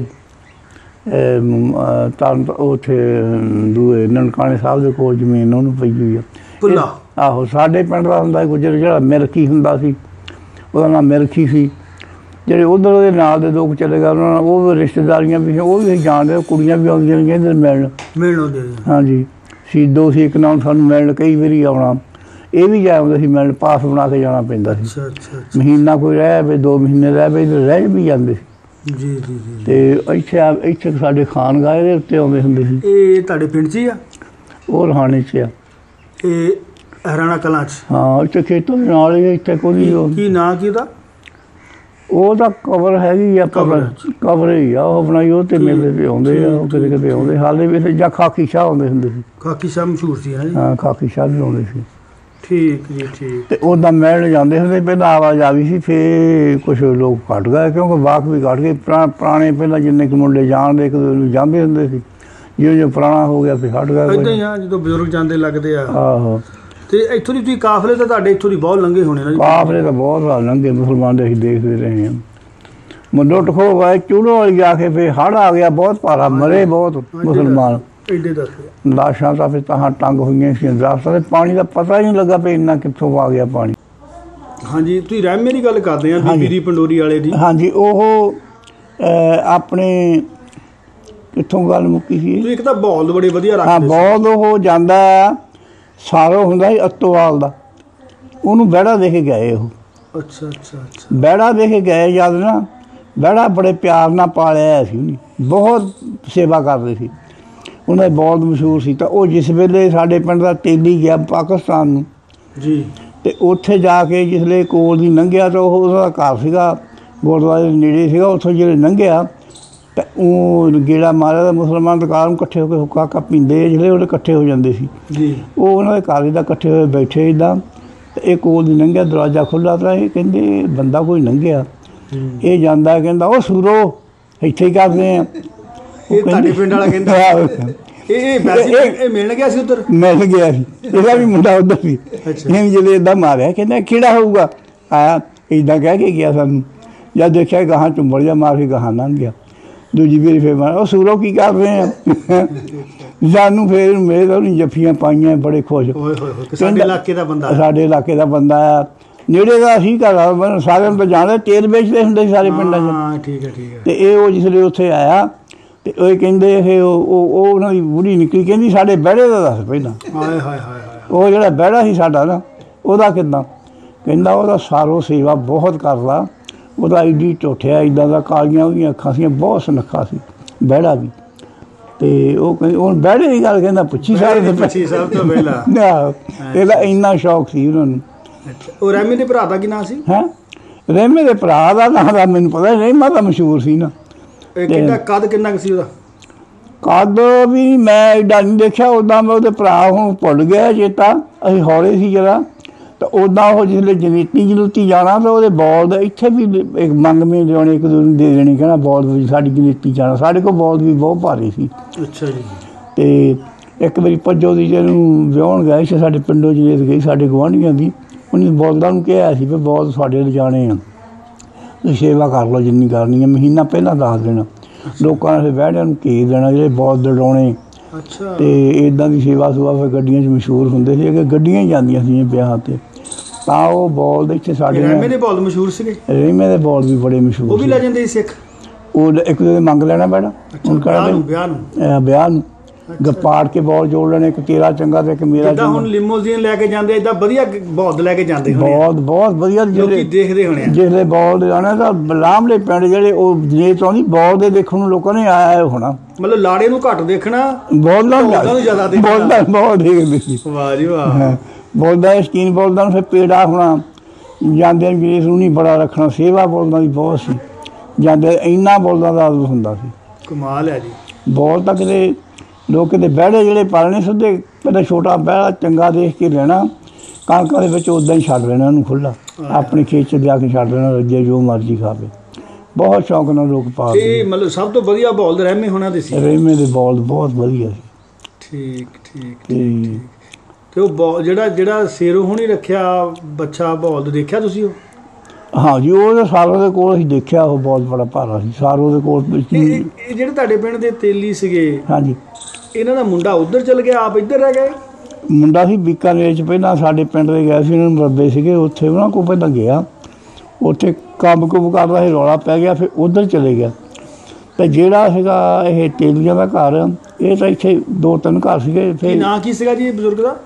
ਉੱਥੇ ਦੂਏ ਨਨਕਾਣੇ ਸਾਹਿਬ ਦੇ ਕੋਲ ਜ਼ਮੀਨ ਉਹਨੂੰ ਪਈ ਹੋਈ ਆ। ਭੁੱਲਾ? ਆਹੋ, ਸਾਡੇ ਪਿੰਡ ਦਾ ਹੁੰਦਾ ਗੁੱਜਰ ਜਿਹੜਾ ਮਿਲਖੀ ਹੁੰਦਾ ਸੀ, ਉਹਦਾ ਨਾਂ ਮਿਲਖੀ ਸੀ। ਜਿਹੜੇ ਉੱਧਰ ਉਹਦੇ ਨਾਲ ਦੇ ਲੋਕ ਚਲੇ ਗਏ ਉਹਨਾਂ ਨਾਲ ਉਹ ਰਿਸ਼ਤੇਦਾਰੀਆਂ ਵੀ ਉਹ ਵੀ ਜਾਣਦੇ, ਕੁੜੀਆਂ ਵੀ ਆਉਂਦੀਆਂ ਨੇ ਕਹਿੰਦੇ ਮਿਲਣ ਆਉਂਦੇ। ਹਾਂਜੀ, ਸ਼ਹੀਦੋ ਸੀ ਇੱਕ ਨਾਲ ਸਾਨੂੰ ਮਿਲਣ ਕਈ ਵਾਰੀ ਆਉਣਾ, ਇਹ ਵੀ ਜਾ ਆਉਂਦੇ ਸੀ ਮਿਲਣ, ਪਾਸ ਬਣਾ ਕੇ ਜਾਣਾ ਪੈਂਦਾ ਸੀ। ਮਹੀਨਾ ਕੋਈ ਰਹਿ ਪਏ, 2 ਮਹੀਨੇ ਰਹਿ ਪਏ, ਰਹਿ ਵੀ ਜਾਂਦੇ ਸੀ ਤੇ ਇੱਥੇ ਸਾਡੇ ਖਾਨਗਾਹ ਦੇ ਉੱਤੇ ਆਉਂਦੇ ਹੁੰਦੇ ਸੀ। ਇਹ ਤੁਹਾਡੇ ਪਿੰਡ 'ਚ ਹੀ ਆ? ਉਹ ਰਹਾਣੇ 'ਚ ਆ। ਇਹ ਹਰਿਆਣਾ ਕਲਾਂ 'ਚ? ਹਾਂ, ਇੱਥੇ ਖੇਤੋਂ ਦੇ ਨਾਲ ਹੀ ਇੱਥੇ ਕੋਈ। ਕੀ ਨਾਂ ਕੀ ਉਹਦਾ? ਉਹ ਤਾਂ ਕਬਰ ਹੈਗੀ ਆ, ਕਬਰ ਹੀ ਆ ਉਹ ਬਣਾਈ, ਉਹ ਤੇ ਮੇਲੇ ਤੇ ਆਉਂਦੇ ਆ, ਉਹ ਕਿਤੇ ਕਿਤੇ ਆਉਂਦੇ ਹਾਲੇ ਵੀ। ਜਾਂ ਖਾਕੀ ਸ਼ਾਹ ਆਉਂਦੇ ਹੁੰਦੇ ਸੀ। ਖਾਕੀ ਸ਼ਾਹ ਮਸ਼ਹੂਰ ਸੀ? ਹਾਂ, ਖਾਕੀ ਸ਼ਾਹ ਵੀ ਆਉਂਦੇ ਸੀ। ਠੀਕ ਜੀ, ਠੀਕ। ਤੇ ਉੱਦਾਂ ਮਿਲਣ ਜਾਂਦੇ ਹੁੰਦੇ, ਪਹਿਲਾਂ ਆਵਾਜ਼ ਆ ਗਈ ਸੀ, ਫਿਰ ਕੁਛ ਲੋਕ ਘੱਟ ਗਏ ਕਿਉਂਕਿ ਵਾਕ ਵੀ ਘੱਟ ਗਏ। ਪੁਰਾਣੇ ਪਹਿਲਾਂ ਜਿੰਨੇ ਕੁ ਮੁੰਡੇ ਜਾਣਦੇ ਇੱਕ ਦੂਜੇ ਨੂੰ ਜਾਂਦੇ ਹੁੰਦੇ ਸੀ, ਜਿਉਂ ਪੁਰਾਣਾ ਹੋ ਗਿਆ ਫਿਰ ਹਟ ਗਿਆ। ਏਦਾਂ ਹੀ ਆ, ਜਦੋਂ ਬਜ਼ੁਰਗ ਜਾਂਦੇ ਲੱਗਦੇ ਆ। ਆਹੋ। ਤੇ ਇੱਥੋਂ ਦੀ ਤੁਸੀਂ ਕਾਫਲੇ ਤਾਂ ਤੁਹਾਡੇ ਇੱਥੋਂ ਦੀ ਬਹੁਤ ਲੰਘੇ ਹੋਣੇ ਨਾ? ਕਾਫਲੇ ਤਾਂ ਬਹੁਤ ਲੰਘੇ ਮੁਸਲਮਾਨ ਦੇ, ਅਸੀਂ ਦੇਖਦੇ ਰਹੇ ਹਾਂ। ਲੁੱਟ ਖੋਹ ਗਏ ਚੂੜੋ ਵਾਲੀ ਜਾ ਕੇ, ਫਿਰ ਹੜ੍ਹ ਆ ਗਿਆ ਬਹੁਤ ਭਾਰਾ, ਮਰੇ ਬਹੁਤ ਮੁਸਲਮਾਨ। ਲਾਸ਼ਾਂ ਤਾਂ ਫਿਰ ਤਾਂ ਟੰਗ ਹੋਈਆਂ ਸੀ ਦਰਖਤਾਂ ਤੇ, ਪਾਣੀ ਦਾ ਪਤਾ ਹੀ ਨਹੀਂ ਲੱਗਾ ਵੀ ਇੰਨਾ ਕਿੱਥੋਂ ਆ ਗਿਆ ਪਾਣੀ। ਹਾਂਜੀ, ਤੁਸੀਂ ਰਹਿਮੇ ਦੀ ਗੱਲ ਕਰਦੇ ਆ, ਬੀਬੀ ਦੀ ਪੰਡੋਰੀ ਵਾਲੇ ਦੀ? ਹਾਂਜੀ, ਉਹ ਆਪਣੇ ਕਿੱਥੋਂ ਗੱਲ ਮੁੱਕੀ ਸੀ? ਇੱਕ ਤਾਂ ਬੌਲ ਬੜੇ ਵਧੀਆ ਰੱਖਦੇ। ਹਾਂ, ਬੌਲ ਉਹ ਜਾਂਦਾ ਸਾਰੋ ਹੁੰਦਾ ਸੀ ਅੱਤੋਵਾਲ ਦਾ, ਉਹਨੂੰ ਵਿਹੜਾ ਦੇ ਕੇ ਗਏ ਉਹ। ਅੱਛਾ ਅੱਛਾ ਅੱਛਾ। ਵਿਹੜਾ ਦੇ ਕੇ ਗਏ ਜਦ ਨਾ, ਵਿਹੜਾ ਬੜੇ ਪਿਆਰ ਨਾਲ ਪਾਲਿਆ ਸੀ ਉਹਨੇ, ਬਹੁਤ ਸੇਵਾ ਕਰਦੇ ਸੀ, ਉਹਨਾਂ ਦਾ ਬਹੁਤ ਮਸ਼ਹੂਰ ਸੀ। ਤਾਂ ਉਹ ਜਿਸ ਵੇਲੇ ਸਾਡੇ ਪਿੰਡ ਦਾ ਤੇਲੀ ਗਿਆ ਪਾਕਿਸਤਾਨ ਨੂੰ ਜੀ, ਅਤੇ ਉੱਥੇ ਜਾ ਕੇ ਜਿਸਲੇ ਕੋਲ ਦੀ ਲੰਘਿਆ ਤਾਂ ਉਹ ਉਹਦਾ ਘਰ ਸੀਗਾ ਗੁਰਦੁਆਰੇ ਦੇ ਨੇੜੇ ਸੀਗਾ, ਉੱਥੋਂ ਜਿਹੜੇ ਲੰਘਿਆ ਤਾਂ ਉਹ ਗੇੜਾ ਮਾਰਿਆ ਤਾਂ ਮੁਸਲਮਾਨ ਦੁਕਾਨ ਨੂੰ ਇਕੱਠੇ ਹੋ ਕੇ ਹੁੱਕਾ ਹੁੱਕਾ ਪੀਂਦੇ, ਜਿਹੜੇ ਉਹਦੇ ਇਕੱਠੇ ਹੋ ਜਾਂਦੇ ਸੀ ਜੀ, ਉਹ ਉਹਨਾਂ ਦੇ ਘਰ ਦਾ ਇਕੱਠੇ ਹੋਏ ਬੈਠੇ ਇੱਦਾਂ। ਅਤੇ ਇਹ ਕੋਲ ਦੀ ਲੰਘਿਆ, ਦਰਵਾਜ਼ਾ ਖੁੱਲ੍ਹਾ, ਤਾਂ ਇਹ ਕਹਿੰਦੇ ਬੰਦਾ ਕੋਈ ਲੰਘਿਆ, ਇਹ ਜਾਂਦਾ ਕਹਿੰਦਾ ਉਹ ਸੂਰੋ ਇੱਥੇ ਹੀ ਕਰਦੇ ਆ। ਇਹ ਤੁਹਾਡੇ ਪਿੰਡ ਵਾਲਾ ਕਹਿੰਦਾ ਇਹ ਮਿਲਣ ਗਿਆ ਸੀ ਉੱਧਰ? ਮਿਲ ਗਿਆ ਸੀ, ਇਹਦਾ ਵੀ ਮੁੰਡਾ ਉੱਧਰ ਸੀ। ਇਹ ਜਦੋਂ ਇੱਦਾਂ ਮਾਰਿਆ ਕਹਿੰਦਾ ਕਿਹੜਾ ਹੋਊਗਾ, ਆਇਆ ਇੱਦਾਂ ਕਹਿ ਕੇ ਗਿਆ ਸਾਨੂੰ। ਜਦ ਦੇਖਿਆ ਗਾਹਾਂ ਚੁੰਬੜ ਜਾ ਮਾਰ ਕੇ ਗਾਹਾਂ ਲੰਘ ਗਿਆ। ਦੂਜੀ ਵਾਰੀ ਫਿਰ ਮਾਰਿਆ ਉਹ ਸੂਰੋ ਕੀ ਕਰ ਰਹੇ ਆ, ਸਾਨੂੰ ਫਿਰ ਮੇਰੇ ਤਾਂ ਉਹਨੇ ਜੱਫੀਆਂ ਪਾਈਆਂ, ਬੜੇ ਖੁਸ਼। ਸਾਡੇ ਇਲਾਕੇ ਦਾ ਬੰਦਾ? ਸਾਡੇ ਇਲਾਕੇ ਦਾ ਬੰਦਾ ਆ, ਨੇੜੇ ਦਾ ਅਸੀਂ ਘਰ ਸਾਰਿਆਂ ਨੂੰ ਤਾਂ ਜਾਣਦੇ, ਤੇਲ ਵੇਚਦੇ ਹੁੰਦੇ ਸੀ ਸਾਰੇ ਪਿੰਡਾਂ 'ਚ। ਠੀਕ ਹੈ ਠੀਕ ਹੈ। ਅਤੇ ਇਹ ਉਹ ਜਿਸਲੇ ਉੱਥੇ ਆਇਆ ਅਤੇ ਉਹ ਕਹਿੰਦੇ ਇਹ ਉਹ ਉਹਨਾਂ ਦੀ ਬੁੜੀ ਨਿਕਲੀ, ਕਹਿੰਦੀ ਸਾਡੇ ਵਿਹੜੇ ਦਾ ਦੱਸ ਪਹਿਲਾਂ। ਉਹ ਜਿਹੜਾ ਵਿਹੜਾ ਸੀ ਸਾਡਾ ਨਾ, ਉਹਦਾ ਕਿੱਦਾਂ? ਕਹਿੰਦਾ ਉਹਦਾ ਸਾਰੋ ਸੇਵਾ ਬਹੁਤ ਕਰਦਾ, ਉਹਦਾ ਐਡੀ ਝੋਠਿਆ ਇੱਦਾਂ ਦਾ, ਕਾਲੀਆਂ ਉਹਦੀਆਂ ਅੱਖਾਂ ਸੀਆਂ, ਬਹੁਤ ਸੁਨੱਖਾ ਸੀ ਵਿਹੜਾ ਵੀ। ਅਤੇ ਉਹ ਕਹਿੰਦੇ ਉਹ ਵਿਹੜੇ ਦੀ ਗੱਲ ਕਹਿੰਦਾ ਪੁੱਛੀ ਸਾਰੇ ਸਭ ਤੋਂ ਪਹਿਲਾਂ। ਇਹਦਾ ਇੰਨਾ ਸ਼ੌਕ ਸੀ ਉਹਨਾਂ ਨੂੰ। ਉਹ ਰਹਿਮੇ ਦੇ ਭਰਾ ਦਾ ਕੀ ਨਾਂ ਸੀ? ਹੈਂ, ਰਹਿਮੇ ਦੇ ਭਰਾ ਦਾ ਨਾਂ ਦਾ ਮੈਨੂੰ ਪਤਾ, ਰਹਿਮਾ ਤਾਂ ਮਸ਼ਹੂਰ ਸੀ ਨਾ। ਕੱਦ ਕਿੰਨਾ ਕੁ ਸੀ ਉਹਦਾ? ਕੱਦ ਵੀ ਮੈਂ ਐਡਾ ਨਹੀਂ ਦੇਖਿਆ, ਉੱਦਾਂ ਮੈਂ ਉਹਦੇ ਭਰਾ ਹੁਣ ਭੁੱਲ ਗਿਆ ਚੇਤਾ, ਅਸੀਂ ਹੌਲੇ ਸੀ ਜਰਾ। ਤਾਂ ਉੱਦਾਂ ਉਹ ਜਿਸਲੇ ਜਨੂਤੀ ਜਾਣਾ ਤਾਂ ਉਹਦੇ ਬੌਲ ਦਾ ਇੱਥੇ ਵੀ ਇੱਕ ਮੰਗਵੇਂ ਲਿਆਉਣੇ, ਇੱਕ ਦੂਜੇ ਨੂੰ ਦੇ ਦੇਣੀ, ਕਹਿਣਾ ਬੌਲ ਸਾਡੀ ਜਨੂਤੀ ਜਾਣਾ। ਸਾਡੇ ਕੋਲ ਬੌਲ ਵੀ ਬਹੁਤ ਭਾਰੀ ਸੀ। ਅੱਛਾ ਜੀ। ਅਤੇ ਇੱਕ ਵਾਰੀ ਭੱਜੋ ਦੀ ਜਿਹਨੂੰ ਵਿਆਹੁਣ ਗਏ ਸੀ ਸਾਡੇ ਪਿੰਡੋਂ, ਜਨੇਤ ਗਈ ਸਾਡੇ ਗੁਆਂਢੀਆਂ ਦੀ, ਉਹਨੇ ਬੌਲਦਾਂ ਨੂੰ ਕਿਹਾ ਸੀ ਵੀ ਬੌਲ ਸਾਡੇ ਲਿਜਾਣੇ ਆ, ਤੁਸੀਂ ਸੇਵਾ ਕਰ ਲਓ ਜਿੰਨੀ ਕਰਨੀ ਹੈ, ਮਹੀਨਾ ਪਹਿਲਾਂ ਦੱਸ ਦੇਣਾ। ਲੋਕਾਂ ਨੇ ਵਿਹੜਿਆਂ ਨੂੰ ਘੇਰ ਦੇਣਾ, ਜਿਹੜੇ ਬੌਲ ਦੜਾਉਣੇ। ਅੱਛਾ। ਅਤੇ ਇੱਦਾਂ ਦੀ ਸੇਵਾ ਸੁਵਾ ਫਿਰ ਗੱਡੀਆਂ 'ਚ ਮਸ਼ਹੂਰ ਹੁੰਦੇ ਸੀ, ਕਿ ਗੱਡੀਆਂ ਹੀ ਜਾਂਦੀਆਂ ਸੀ ਵਿਆਹਾਂ 'ਤੇ। ਤਾਂ ਉਹ ਬੌਲ ਦੇ ਇੱਥੇ ਸਾਡੇ ਰਹਿਮੇ ਦੇ ਬੌਲ ਮਸ਼ਹੂਰ ਸੀਗੇ? ਰਹਿਮੇ ਦੇ ਬੌਲ ਵੀ ਬੜੇ ਮਸ਼ਹੂਰ। ਉਹ ਵੀ ਲੈ ਜਾਂਦੇ ਸੀ ਸਿੱਖ? ਉਹ ਇੱਕ ਦੂਜੇ ਮੰਗ ਲੈਣਾ ਪੈਣਾ, ਹੁਣ ਵਿਆਹ ਨੂੰ ਪਾੜ ਕੇ ਬੋਲ ਜੋੜ ਲੈਣੇ, ਇੱਕ ਤੇਰਾ ਚੰਗਾ ਤੇ ਇੱਕ ਮੇਰਾ ਚੰਗਾ। ਹੁਣ ਲਿਮੋਜ਼ੀਨ ਲੈ ਕੇ ਜਾਂਦੇ ਇਦਾਂ ਵਧੀਆ ਬੌਧ ਲੈ ਕੇ ਜਾਂਦੇ ਹੋਣੇ, ਬਹੁਤ ਵਧੀਆ ਲੋਕੀ ਦੇਖਦੇ ਹੋਣੇ। ਜਿਹੜੇ ਬੌਲ ਜਾਣਾ ਤਾਂ ਲਾਮਲੇ ਪਿੰਡ ਜਿਹੜੇ ਉਹ ਜੇ ਚਾਹੁੰਦੀ ਬੌਲ ਦੇ ਦੇਖਣ ਨੂੰ ਲੋਕਾਂ ਨੇ ਆਇਆ ਹੋਣਾ, ਮਤਲਬ ਲਾੜੇ ਨੂੰ ਘੱਟ ਦੇਖਣਾ, ਬੌਲਾਂ ਨੂੰ ਜ਼ਿਆਦਾ ਦੇਖਣਾ, ਬਹੁਤ ਦੇਖਦੇ ਸੀ। ਵਾਹ ਜੀ ਵਾਹ। ਬੌਲਾਂ ਦੇ ਸ਼ਕੀਨ, ਬੌਲਾਂ ਨੂੰ ਫਿਰ ਪੇੜਾ ਹੋਣਾ, ਜਾਂਦੇ ਗੇਸ ਨੂੰ ਨਹੀਂ ਬੜਾ ਰੱਖਣਾ, ਸੇਵਾ ਬੌਲਾਂ ਦੀ ਬਹੁਤ ਸੀ, ਜਾਂਦੇ ਇੰਨਾ ਬੌਲਾਂ ਦਾ ਆਦਤ ਹੁੰਦਾ ਸੀ। ਕਮਾਲ ਹੈ ਜੀ। ਬੌਲ ਤਾਂ ਕਿਤੇ ਲੋਕ ਕਿਤੇ ਬਹਿੜੇ ਜਿਹੜੇ ਪਾਲਣੇ ਸਿੱਧੇ, ਪਹਿਲਾਂ ਛੋਟਾ ਬਹਿੜਾ ਚੰਗਾ ਦੇਖ ਕੇ ਲੈਣਾ, ਕਣਕਾਂ ਦੇ ਵਿੱਚ ਉੱਦਾਂ ਹੀ ਛੱਡ ਲੈਣਾ ਉਹਨੂੰ ਖੁੱਲ੍ਹਾ, ਆਪਣੇ ਖੇਤ 'ਚ ਲਿਆ ਕੇ ਛੱਡ ਦੇਣਾ, ਰੱਜੇ ਜੋ ਮਰਜ਼ੀ ਖਾਵੇ। ਬਹੁਤ ਸ਼ੌਕ ਨਾਲ ਲੋਕ ਪਾਲਦੇ। ਮਤਲਬ ਸਭ ਤੋਂ ਵਧੀਆ ਬੌਲ ਰਹਿਮੇ ਹੋਣਾ ਦੇ ਸੀ। ਰਹਿਮੇ ਦੇ ਬੌਲ ਬਹੁਤ ਵਧੀਆ ਸੀ। ਠੀਕ ਠੀਕ ਠੀਕ। ਤੇ ਉਹ ਜਿਹੜਾ ਸੇਰੋ ਹੁਣੀ ਰੱਖਿਆ ਬੱਚਾ ਬੌਲ ਦੇਖਿਆ ਤੁਸੀਂ ਉਹ? ਹਾਂ ਜੀ, ਉਹ ਸਾਰੋ ਦੇ ਕੋਲ ਅਸੀਂ ਦੇਖਿਆ, ਉਹ ਬਹੁਤ ਬੜਾ ਭਾਰਾ ਸੀ ਸਾਰੋ ਦੇ ਕੋਲ। ਇਹ ਜਿਹੜੇ ਤੁਹਾਡੇ ਪਿੰਡ ਦੇ ਤੇਲੀ ਸੀਗੇ, ਹਾਂਜੀ, ਇਹਨਾਂ ਦਾ ਮੁੰਡਾ ਉੱਧਰ ਚਲ ਗਿਆ, ਆਪ ਇੱਧਰ ਰਹਿ ਗਏ? ਮੁੰਡਾ ਸੀ ਬੀਕਾਨੇਰ 'ਚ, ਪਹਿਲਾਂ ਸਾਡੇ ਪਿੰਡ ਦੇ ਗਿਆ ਸੀ, ਉਹਨਾਂ ਨੂੰ ਰੱਬੇ ਸੀਗੇ ਉੱਥੇ, ਉਹਨਾਂ ਕੋਲ ਪਹਿਲਾਂ ਗਿਆ, ਉੱਥੇ ਕੰਮ ਕੁਮ ਕਰਦਾ ਸੀ, ਰੌਲਾ ਪੈ ਗਿਆ, ਫਿਰ ਉੱਧਰ ਚਲੇ ਗਿਆ। ਅਤੇ ਜਿਹੜਾ ਸੀਗਾ ਇਹ ਤੇਲੀਆਂ ਦਾ ਘਰ, ਇਹ ਤਾਂ ਇੱਥੇ 2-3 ਘਰ ਸੀਗੇ। ਫਿਰ ਨਾਂ ਕੀ ਸੀਗਾ ਜੀ ਬਜ਼ੁਰਗ ਦਾ?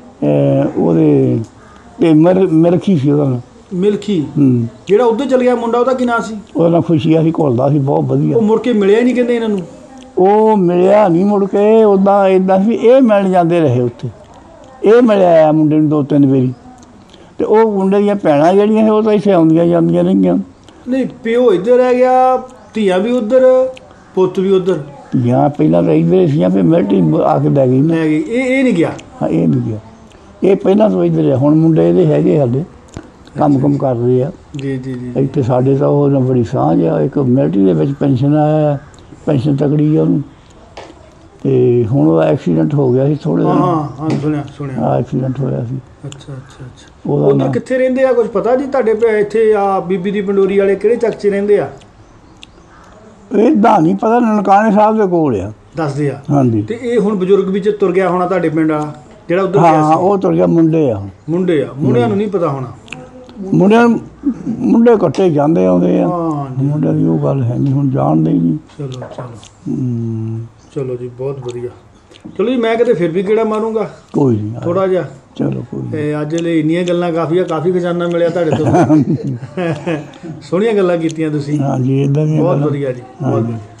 ਉਹਦੇ ਮਿਲਖੀ ਸੀ ਉਹਦਾ ਨਾਂ। ਮਿਲਖੀ। ਜਿਹੜਾ ਉੱਧਰ ਚਲ ਗਿਆ ਮੁੰਡਾ, ਉਹਦਾ ਕੀ ਨਾਂ ਸੀ? ਉਹਦਾ ਨਾਂ ਖੁਸ਼ੀਆ ਸੀ, ਘੁਲਦਾ ਸੀ, ਬਹੁਤ ਵਧੀਆ। ਉਹ ਮੁੜ ਕੇ ਮਿਲਿਆ ਨਹੀਂ ਕਹਿੰਦੇ ਇਹਨਾਂ ਨੂੰ? ਉਹ ਮਿਲਿਆ ਨਹੀਂ ਮੁੜ ਕੇ, ਉੱਦਾਂ ਇੱਦਾਂ ਸੀ ਇਹ ਮਿਲਣ ਜਾਂਦੇ ਰਹੇ ਉੱਥੇ, ਇਹ ਮਿਲਿਆ ਮੁੰਡੇ ਨੂੰ 2-3 ਵਾਰੀ। ਅਤੇ ਉਹ ਮੁੰਡੇ ਦੀਆਂ ਭੈਣਾਂ ਜਿਹੜੀਆਂ ਸੀ ਉਹ ਤਾਂ ਇੱਥੇ ਆਉਂਦੀਆਂ ਜਾਂਦੀਆਂ ਰਹੀਆਂ। ਨਹੀਂ, ਪਿਓ ਇੱਧਰ ਰਹਿ ਗਿਆ, ਧੀਆਂ ਵੀ ਉੱਧਰ, ਪੁੱਤ ਵੀ ਉੱਧਰ? ਧੀਆਂ ਪਹਿਲਾਂ ਤਾਂ ਇੱਧਰ ਸੀ, ਫਿਰ ਮਿਲਟਰੀ ਆ ਕੇ ਲੈ ਗਈ। ਇਹ ਨਹੀਂ ਗਿਆ? ਹਾਂ, ਇਹ ਨਹੀਂ ਗਿਆ, ਇਹ ਪਹਿਲਾਂ ਤੋਂ ਇੱਧਰ ਆ। ਹੁਣ ਮੁੰਡੇ ਇਹਦੇ ਹੈਗੇ ਸਾਡੇ, ਕੰਮ ਕਰ ਰਹੇ ਆ ਜੀ ਜੀ ਜੀ। ਇੱਥੇ ਸਾਡੇ ਤਾਂ ਉਹ ਬੜੀ ਸਾਂਝ ਆ। ਇੱਕ ਮਿਲਟਰੀ ਦੇ ਵਿੱਚ ਪੈਨਸ਼ਨ ਆਇਆ, ਪੈਨਸ਼ਨ ਤਕੜੀ ਆ ਉਹਨੂੰ। ਅਤੇ ਹੁਣ ਉਹਦਾ ਐਕਸੀਡੈਂਟ ਹੋ ਗਿਆ ਸੀ ਥੋੜ੍ਹੇ ਦਿਨ। ਹਾਂ ਸੁਣਿਆ ਐਕਸੀਡੈਂਟ ਹੋਇਆ ਸੀ। ਅੱਛਾ। ਉਹਦਾ ਕਿੱਥੇ ਰਹਿੰਦੇ ਆ, ਕੁਝ ਪਤਾ ਜੀ ਤੁਹਾਡੇ ਇੱਥੇ? ਆ ਬੀਬੀ ਦੀ ਪੰਡੋਰੀ ਵਾਲੇ ਕਿਹੜੇ ਚੱਕ 'ਚ ਰਹਿੰਦੇ ਆ? ਇਹਦਾ ਨਹੀਂ ਪਤਾ, ਨਨਕਾਣੇ ਸਾਹਿਬ ਦੇ ਕੋਲ ਆ, ਦੱਸਦੇ ਆ। ਹਾਂਜੀ। ਤੇ ਇਹ ਹੁਣ ਬਜ਼ੁਰਗ ਵਿੱਚ ਤੁਰ ਗਿਆ ਹੋਣਾ ਤੁਹਾਡੇ ਪਿੰਡ ਵਾਲਾ ਜਿਹੜਾ ਉੱਧਰ ਗਿਆ ਸੀ? ਹਾਂ, ਉਹ ਤੁਰ ਗਿਆ। ਮੁੰਡਿਆਂ ਨੂੰ ਨਹੀਂ ਪਤਾ ਹੋਣਾ। ਮੁੰਡੇ ਇਕੱਠੇ ਜਾਂਦੇ ਆਉਂਦੇ ਆ, ਮੁੰਡਿਆਂ ਦੀ ਉਹ ਗੱਲ ਹੈ ਨਹੀਂ, ਹੁਣ ਜਾਣਦੇ ਹੀ ਨਹੀਂ। ਚਲੋ ਜੀ, ਬਹੁਤ ਵਧੀਆ। ਚਲੋ ਜੀ, ਮੈਂ ਕਿਤੇ ਫਿਰ ਵੀ ਕਿਹੜਾ ਮਾਰੂੰਗਾ, ਕੋਈ ਨਹੀਂ, ਥੋੜਾ ਜਿਹਾ। ਚਲੋ ਕੋਈ। ਅੱਜ ਲਈ ਇੰਨੀਆਂ ਗੱਲਾਂ ਕਾਫੀ ਖਜ਼ਾਨਾ ਮਿਲਿਆ ਤੁਹਾਡੇ ਤੋਂ। ਸੋਹਣੀਆਂ ਗੱਲਾਂ ਕੀਤੀਆਂ ਤੁਸੀਂ। ਹਾਂਜੀ, ਇੱਦਾਂ ਦੀਆਂ ਬਹੁਤ ਵਧੀਆ ਜੀ, ਬਹੁਤ ਵਧੀਆ।